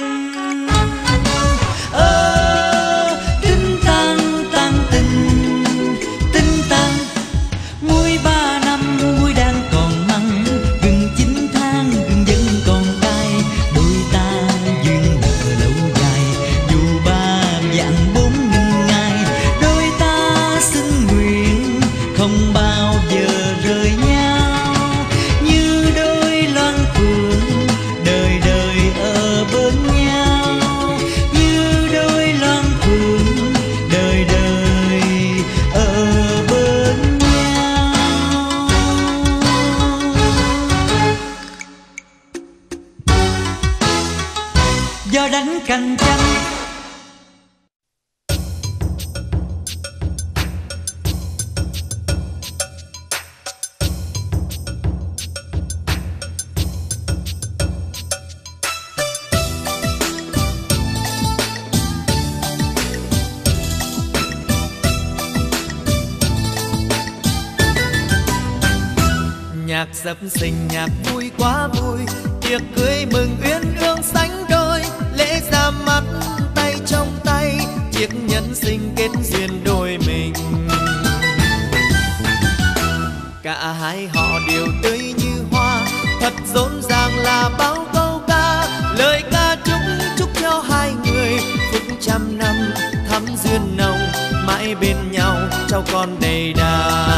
Ơ tinh tan tan tình, tinh tan muối ba năm muối đang còn mặn, gừng chín tháng gừng vẫn còn cay. Đôi ta duyên nợ lâu dài, dù ba vạn bốn nghìn ngày. Đôi ta xin nguyện không bao giờ rời nhau, như đôi loan phượng đời đời ở bên nhau, như đôi loan phượng đời đời ở bên nhau. Gió đánh cành chanh. Nhạc sập sình nhạc vui quá vui, tiệc cưới mừng uyên ương sánh đôi. Lễ ra mắt tay trong tay, chiếc nhẫn sinh kết duyên đôi mình. Cả hai họ đều tươi như hoa, thật rộn ràng là bao câu ca. Lời ca chúc chúc cho hai người phúc trăm năm thắm duyên nồng, mãi bên nhau cháu con đầy đà.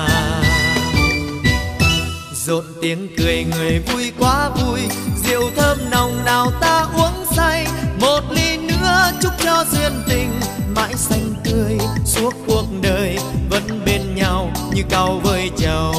Rộn tiếng cười người vui quá vui, rượu thơm nồng nào ta uống say. Một ly nữa chúc cho duyên tình mãi xanh tươi, suốt cuộc đời vẫn bên nhau như cau với trầu.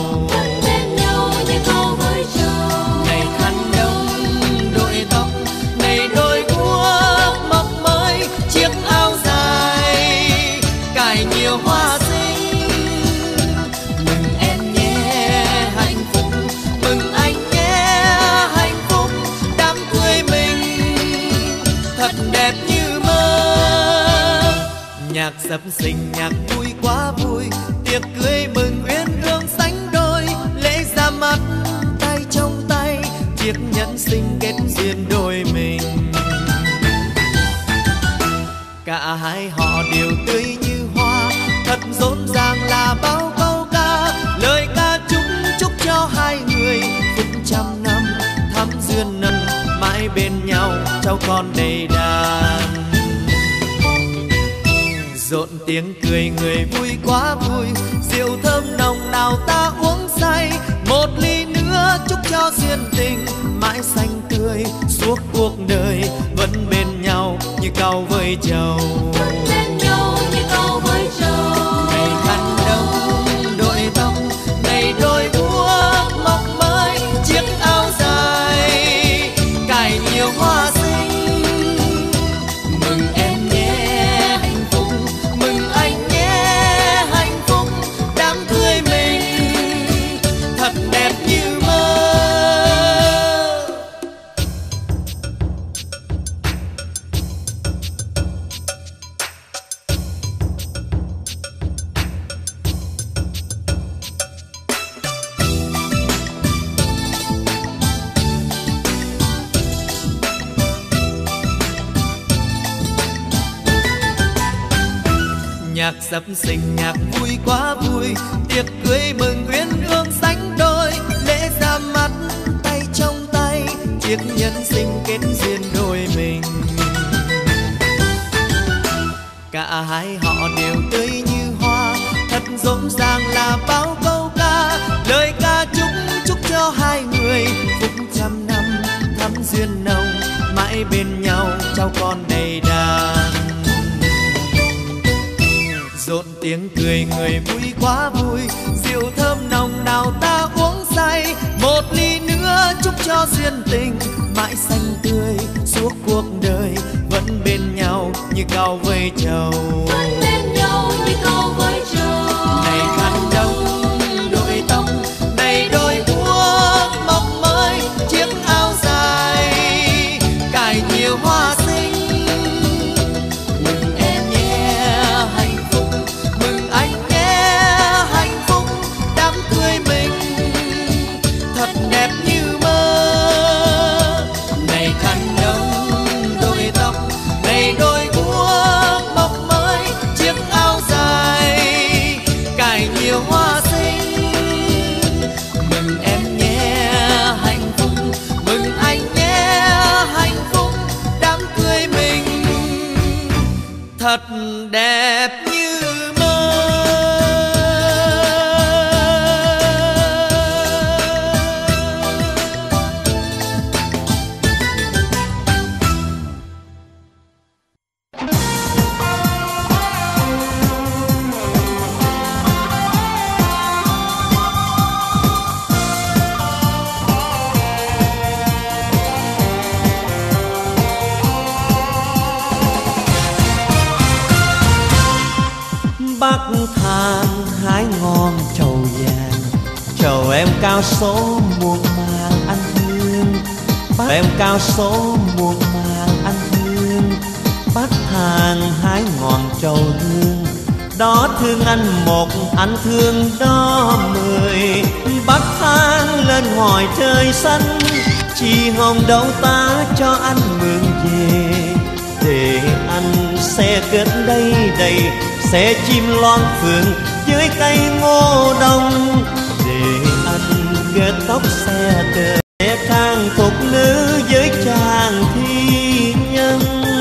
Này khăn đông đội tóc, này đôi guốc mọc mới, chiếc áo dài cài nhiều hoa xinh. Mừng em nhé hạnh phúc, mừng anh nhé hạnh phúc, đám cưới mình thật đẹp như mơ. Nhạc sập sình nhạc vui quá vui, tiệc cưới mừng uyên ương sánh đôi. Lễ ra mắt tay trong tay, chiếc nhẫn sinh kết duyên đôi mình. Cả hai họ đều tươi như hoa, thật rộn ràng là bao câu ca. Lời ca chúc chúc cho hai người phúc trăm năm thắm duyên nồng, mãi bên nhau cháu con đầy đàn. Rộn tiếng cười người vui quá vui, rượu thơm nồng nào ta uống say. Một ly nữa chúc cho duyên tình mãi xanh tươi, suốt cuộc đời vẫn bên nhau như cau với trầu. Này khăn đông đội tóc, này đôi guốc mọc mới, chiếc áo dài cài nhiều hoa xinh. Mừng em nhé hạnh phúc, mừng anh nhé hạnh phúc, đám cưới mình thật đẹp như mơ. Nhạc sập sình nhạc vui quá vui, tiệc cưới mừng uyên ương sánh đôi. Lễ ra mắt tay trong tay, chiếc nhẫn sinh kết duyên đôi mình. Cả hai họ đều tươi như hoa, thật rộn ràng là bao câu ca. Lời ca chúc chúc cho hai người phúc trăm năm thắm duyên nồng, mãi bên nhau cháu con đầy đàn. Rộn tiếng cười người vui quá vui, rượu thơm nồng nào ta uống say. Một ly nữa chúc cho duyên tình mãi xanh tươi, suốt cuộc đời vẫn bên nhau như cau với trầu. Vẫn bên nhau như cau với trầu. cao số muôn màng anh thương, em cao số muôn màng anh thương. Bắc thang hái ngọn trầu hương, đó thương anh một anh thương đó mười. Bắc thang lên hỏi trời xanh, chỉ hồng đâu ta cho anh mượn về, để anh sẽ kết đây đầy sẽ chim loan phượng dưới cây ngô đông, để anh kết tóc xe tơ sẽ trang phục nữ với chàng thi nhân.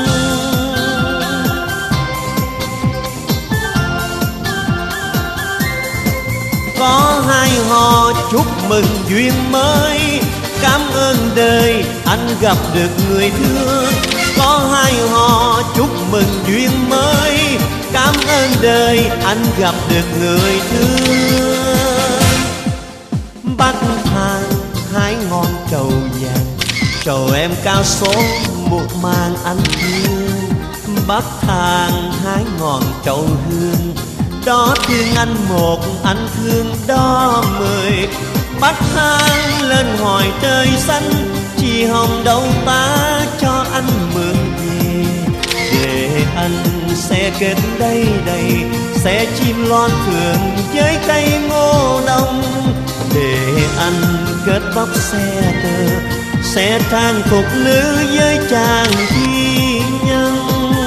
Có hai hò chúc mừng duyên mới, cảm ơn đời anh gặp được người thương. Có hai hò chúc mừng duyên mới, cảm ơn đời anh gặp được người thương. Bắc thang hái ngọn trầu vàng, trầu em cao số một màng anh thương. Bắc thang hái ngọn trầu hương, đó thương anh một anh thương đó mười. Bắc thang lên hỏi trời xanh, chỉ hồng đâu ta cho anh mượn về, để anh sẽ kết đây đầy sẽ chim loan phượng với cây ngô đông, để anh kết tóc xe tơ sẽ trang phục nữ với chàng thi nhân.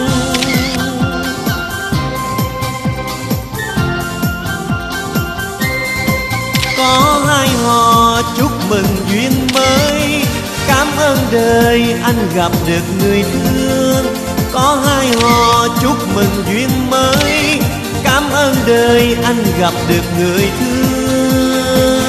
Có hai hò chúc mừng duyên mới, cảm ơn đời anh gặp được người thương. Có hai hò chúc mừng duyên mới, cảm ơn đời anh gặp được người thương.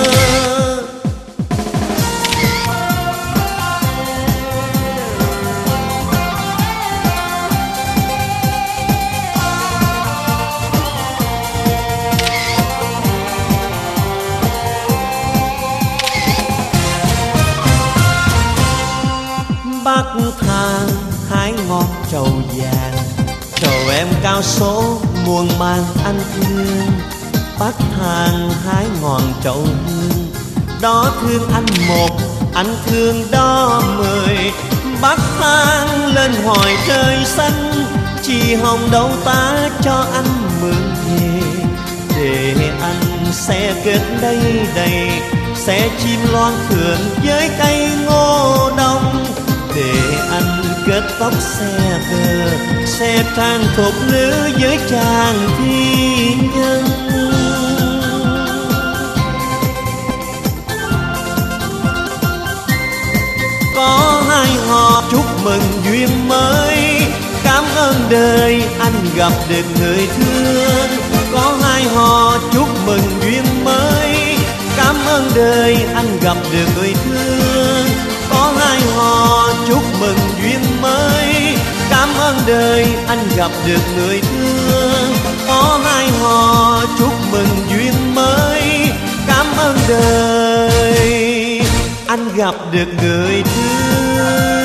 Bắc thang hái ngọn trầu vàng, trầu em cao số muôn màng anh thương. Bắc thang hái ngọn trầu hương, đó thương anh một anh thương đó mười. Bắc thang lên hỏi trời xanh, chỉ hồng đâu ta cho anh mượn về, để anh sẽ kết đây đầy sẽ chim loan phượng với cây ngô đông, để anh kết tóc xe tơ sẽ trang phục nữ với chàng thi nhân. Có hai hò chúc mừng duyên mới, cảm ơn đời anh gặp được người thương. Có hai hò chúc mừng duyên mới, cảm ơn đời anh gặp được người thương. Có hai hò chúc mừng duyên mới, cảm ơn đời anh gặp được người thương. Có hai hò chúc mừng duyên mới, cảm ơn đời anh gặp được người thương.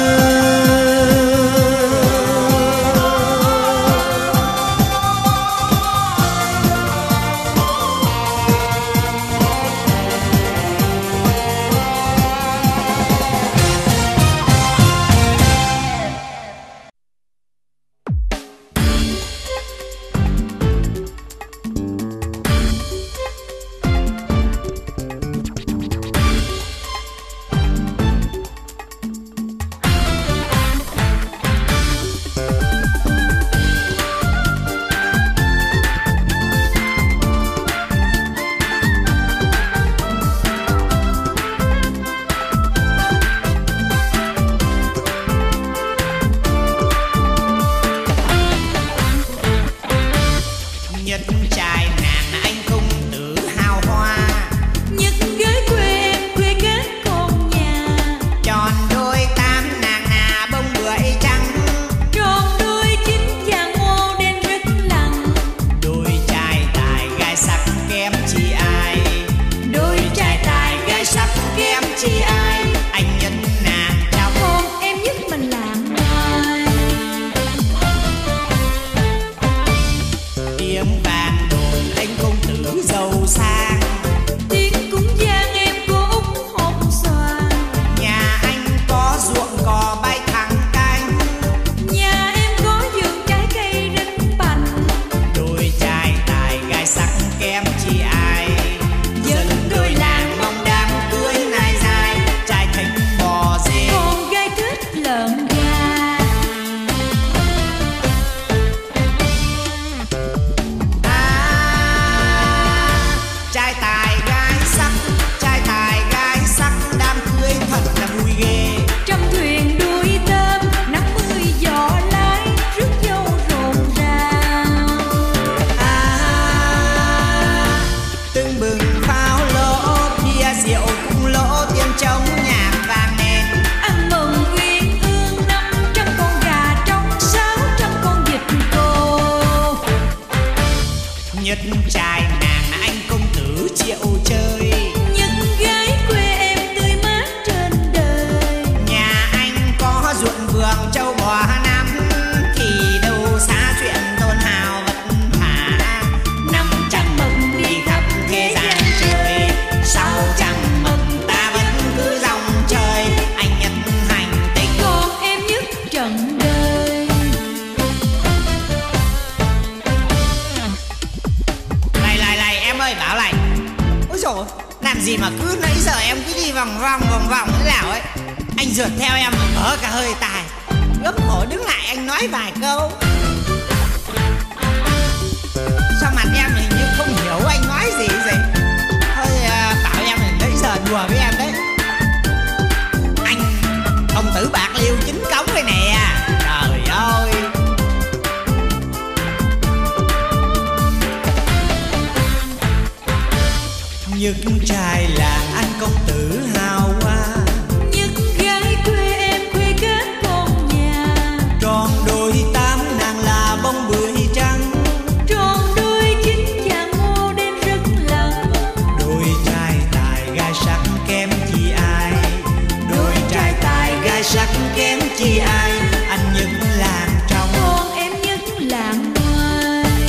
rồi, làm gì mà cứ nãy giờ em cứ đi vòng vòng vòng vòng thế nào ấy. Anh rượt theo em mà mở cả hơi tài, gấp cổ đứng lại anh nói vài câu. Sao mặt em hình như không hiểu anh nói gì vậy? Thôi à, bảo em là nãy giờ đùa với em đấy. Anh công tử bạc liêu chính cống đây nè. Trời ơi, những trai làng anh công tử hào hoa, những gái quê em quê kết con nhà. tròn đôi tám nàng là bông bưởi trắng, Tròn đôi chín chàng ngô đen rất lặng. đôi trai tài gái sắc kém chi ai, đôi trai tài gái sắc kém chi ai. Anh những làng trong, Còn em những làng ngoài.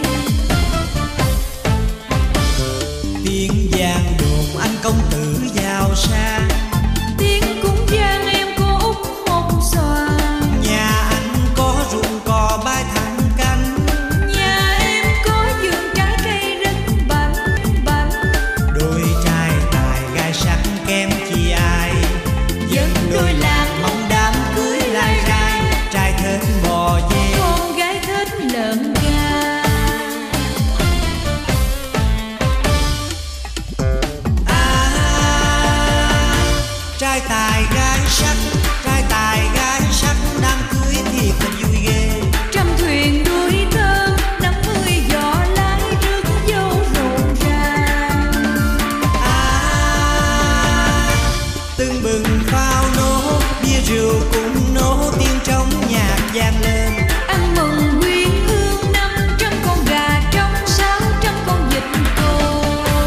tiếng giang đồn anh công tử giàu sang, Tiếng cũng giang em có út hồng xoàn. nhà anh có ruộng cò bãi thẳng canh, Nhà em có vườn trái cây rất bảnh bảnh. đôi trai tài gái sắc kém chi ai. Dẫn đôi làng mong đám cưới lai rai, trai thết bò dê, con gái thích lợn gà. à, trai tài gái sắc, trai tài gái sắc đám cưới thiệt là vui ghê. Trăm thuyền đuổi thơ, năm mươi giỏ lái rước dâu rộn ràng. à, tưng bừng pháo nổ, bia rượu cùng nổ, tiếng trong nhạc vang lên. Ăn mừng quyến hương năm trăm con gà trống, sáu trăm con vịt cô.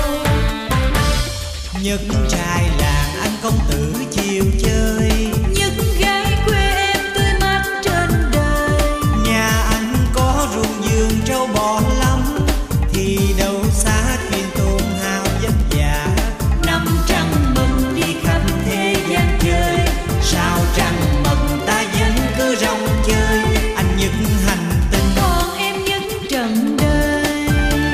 Nhất trai làng anh công tử chiều chơi, Những gái quê em tươi mát trên đời. nhà anh có ruộng vườn trâu bò lắm, thì đâu xa thuyền tôn hào vất vả. Năm trăng mừng đi khắp thế gian chơi, sao trăng mừng ta vẫn cứ rong chơi. Anh những hành tinh, Còn em những trần đời.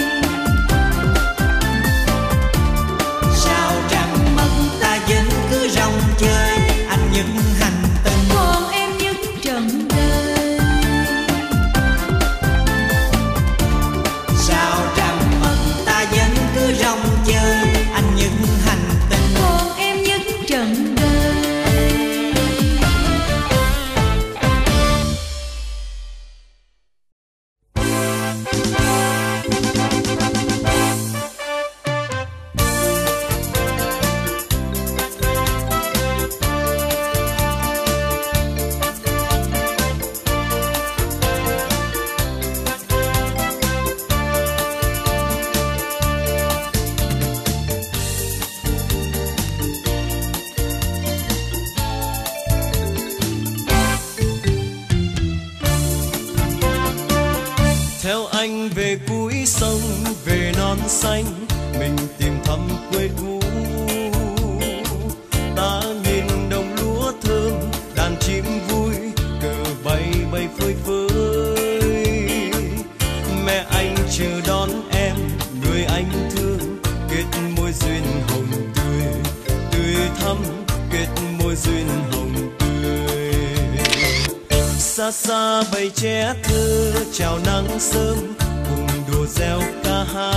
sao trăng mừng ta vẫn cứ rong chơi. Anh những hành tinh, Còn em những trần đời. sao trăng mừng ta vẫn cứ rong chơi. Anh những hành tinh, Còn em những trần đời. theo anh về cuối sông, về non xanh, mình tìm thăm quê cũ. Ta nhìn đồng lúa thơm, đàn chim vui, cờ bay bay phơi phới. Mẹ anh chờ đón em, người anh thương, kết môi duyên hồng tươi, tươi thắm, kết môi duyên hồng tươi. Xa xa bầy trẻ thơ chào nắng sớm, cùng đùa reo ca hát.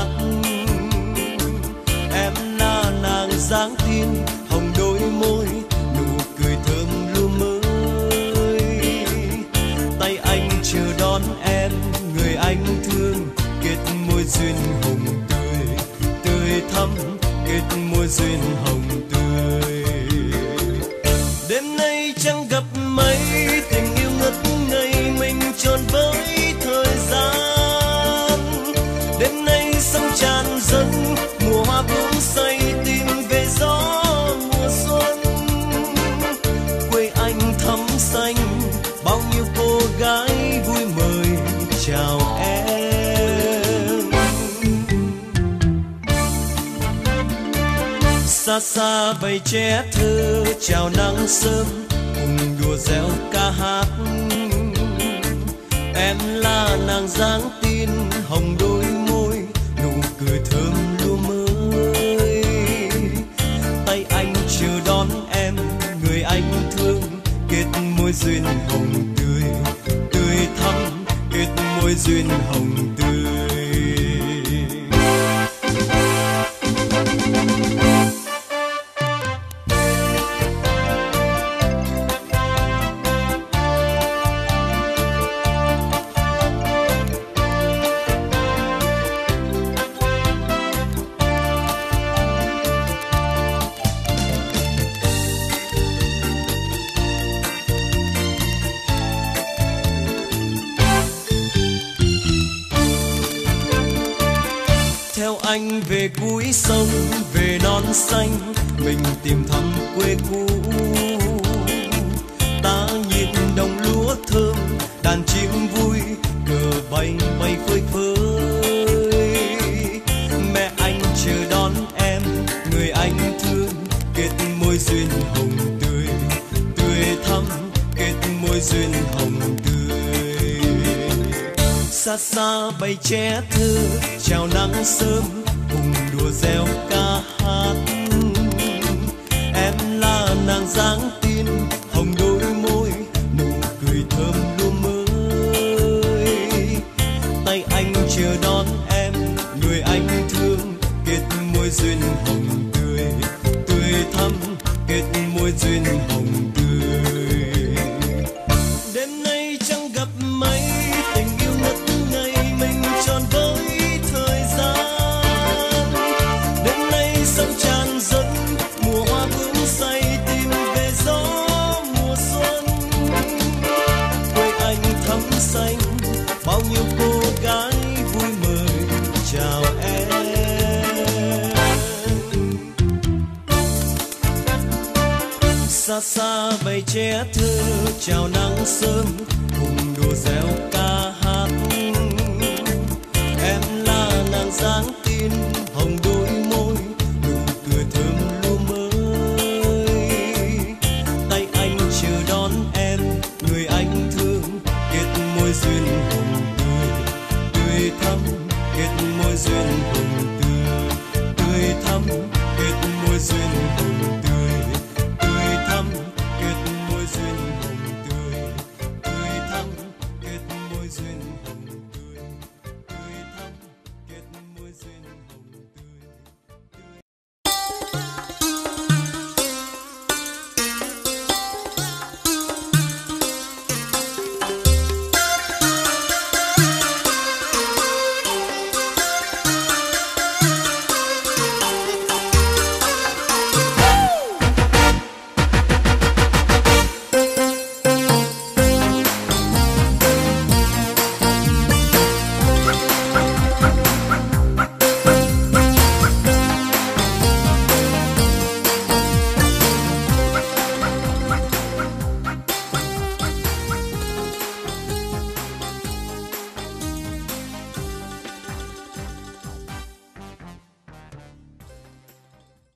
Em là nàng dáng tin, hồng đôi môi, nụ cười thơm lu mới. Tay anh chờ đón em, người anh thương, kết môi duyên hồng tươi, tươi thắm, kết môi duyên hồng tươi. Đêm nay chẳng gặp mấy, tình yêu ngất ngây mình tròn với thời gian. Đêm nay sông tràn dâng, mùa hoa bướm say tìm về gió mùa xuân. Quê anh thắm xanh, bao nhiêu cô gái vui mời chào em. Xa xa bầy trẻ thơ chào nắng sớm, cùng đùa reo ca hát. Em là nàng dáng tin, hồng đôi môi, nụ cười thơm lu mới. duyên hồng tươi, tươi thắm kết môi duyên hồng tươi. Theo anh về cuối sông, về non xanh, mình tìm thăm quê cũ. Ta nhìn đồng lúa thơm, đàn chim vui, cờ bay bay phơi phới. Mẹ anh chờ đón em, người anh thương, kết môi duyên hồng tươi, tươi thắm kết môi duyên hồng tươi. Xa xa bay trẻ thơ chào nắng sớm, cùng đùa reo ca hát. Em là nàng dáng tin, hồng đôi môi, nụ cười thơm lúa mới. Tay anh chờ đón em, người anh thương, kết môi duyên hồng tươi, tươi thắm kết môi duyên hồng tươi. Đêm nay chẳng gặp mấy, tình yêu ngất ngây mình tròn với thời gian. Đêm nay sông tràn dâng, mùa hoa bướm say tìm về gió mùa xuân. Quê anh thắm xanh, bao nhiêu cô gái vui mời chào em. Xa xa bầy trẻ thơ chào nắng sớm, cùng đùa reo ca hát. Em là nàng dáng tin, hồng đôi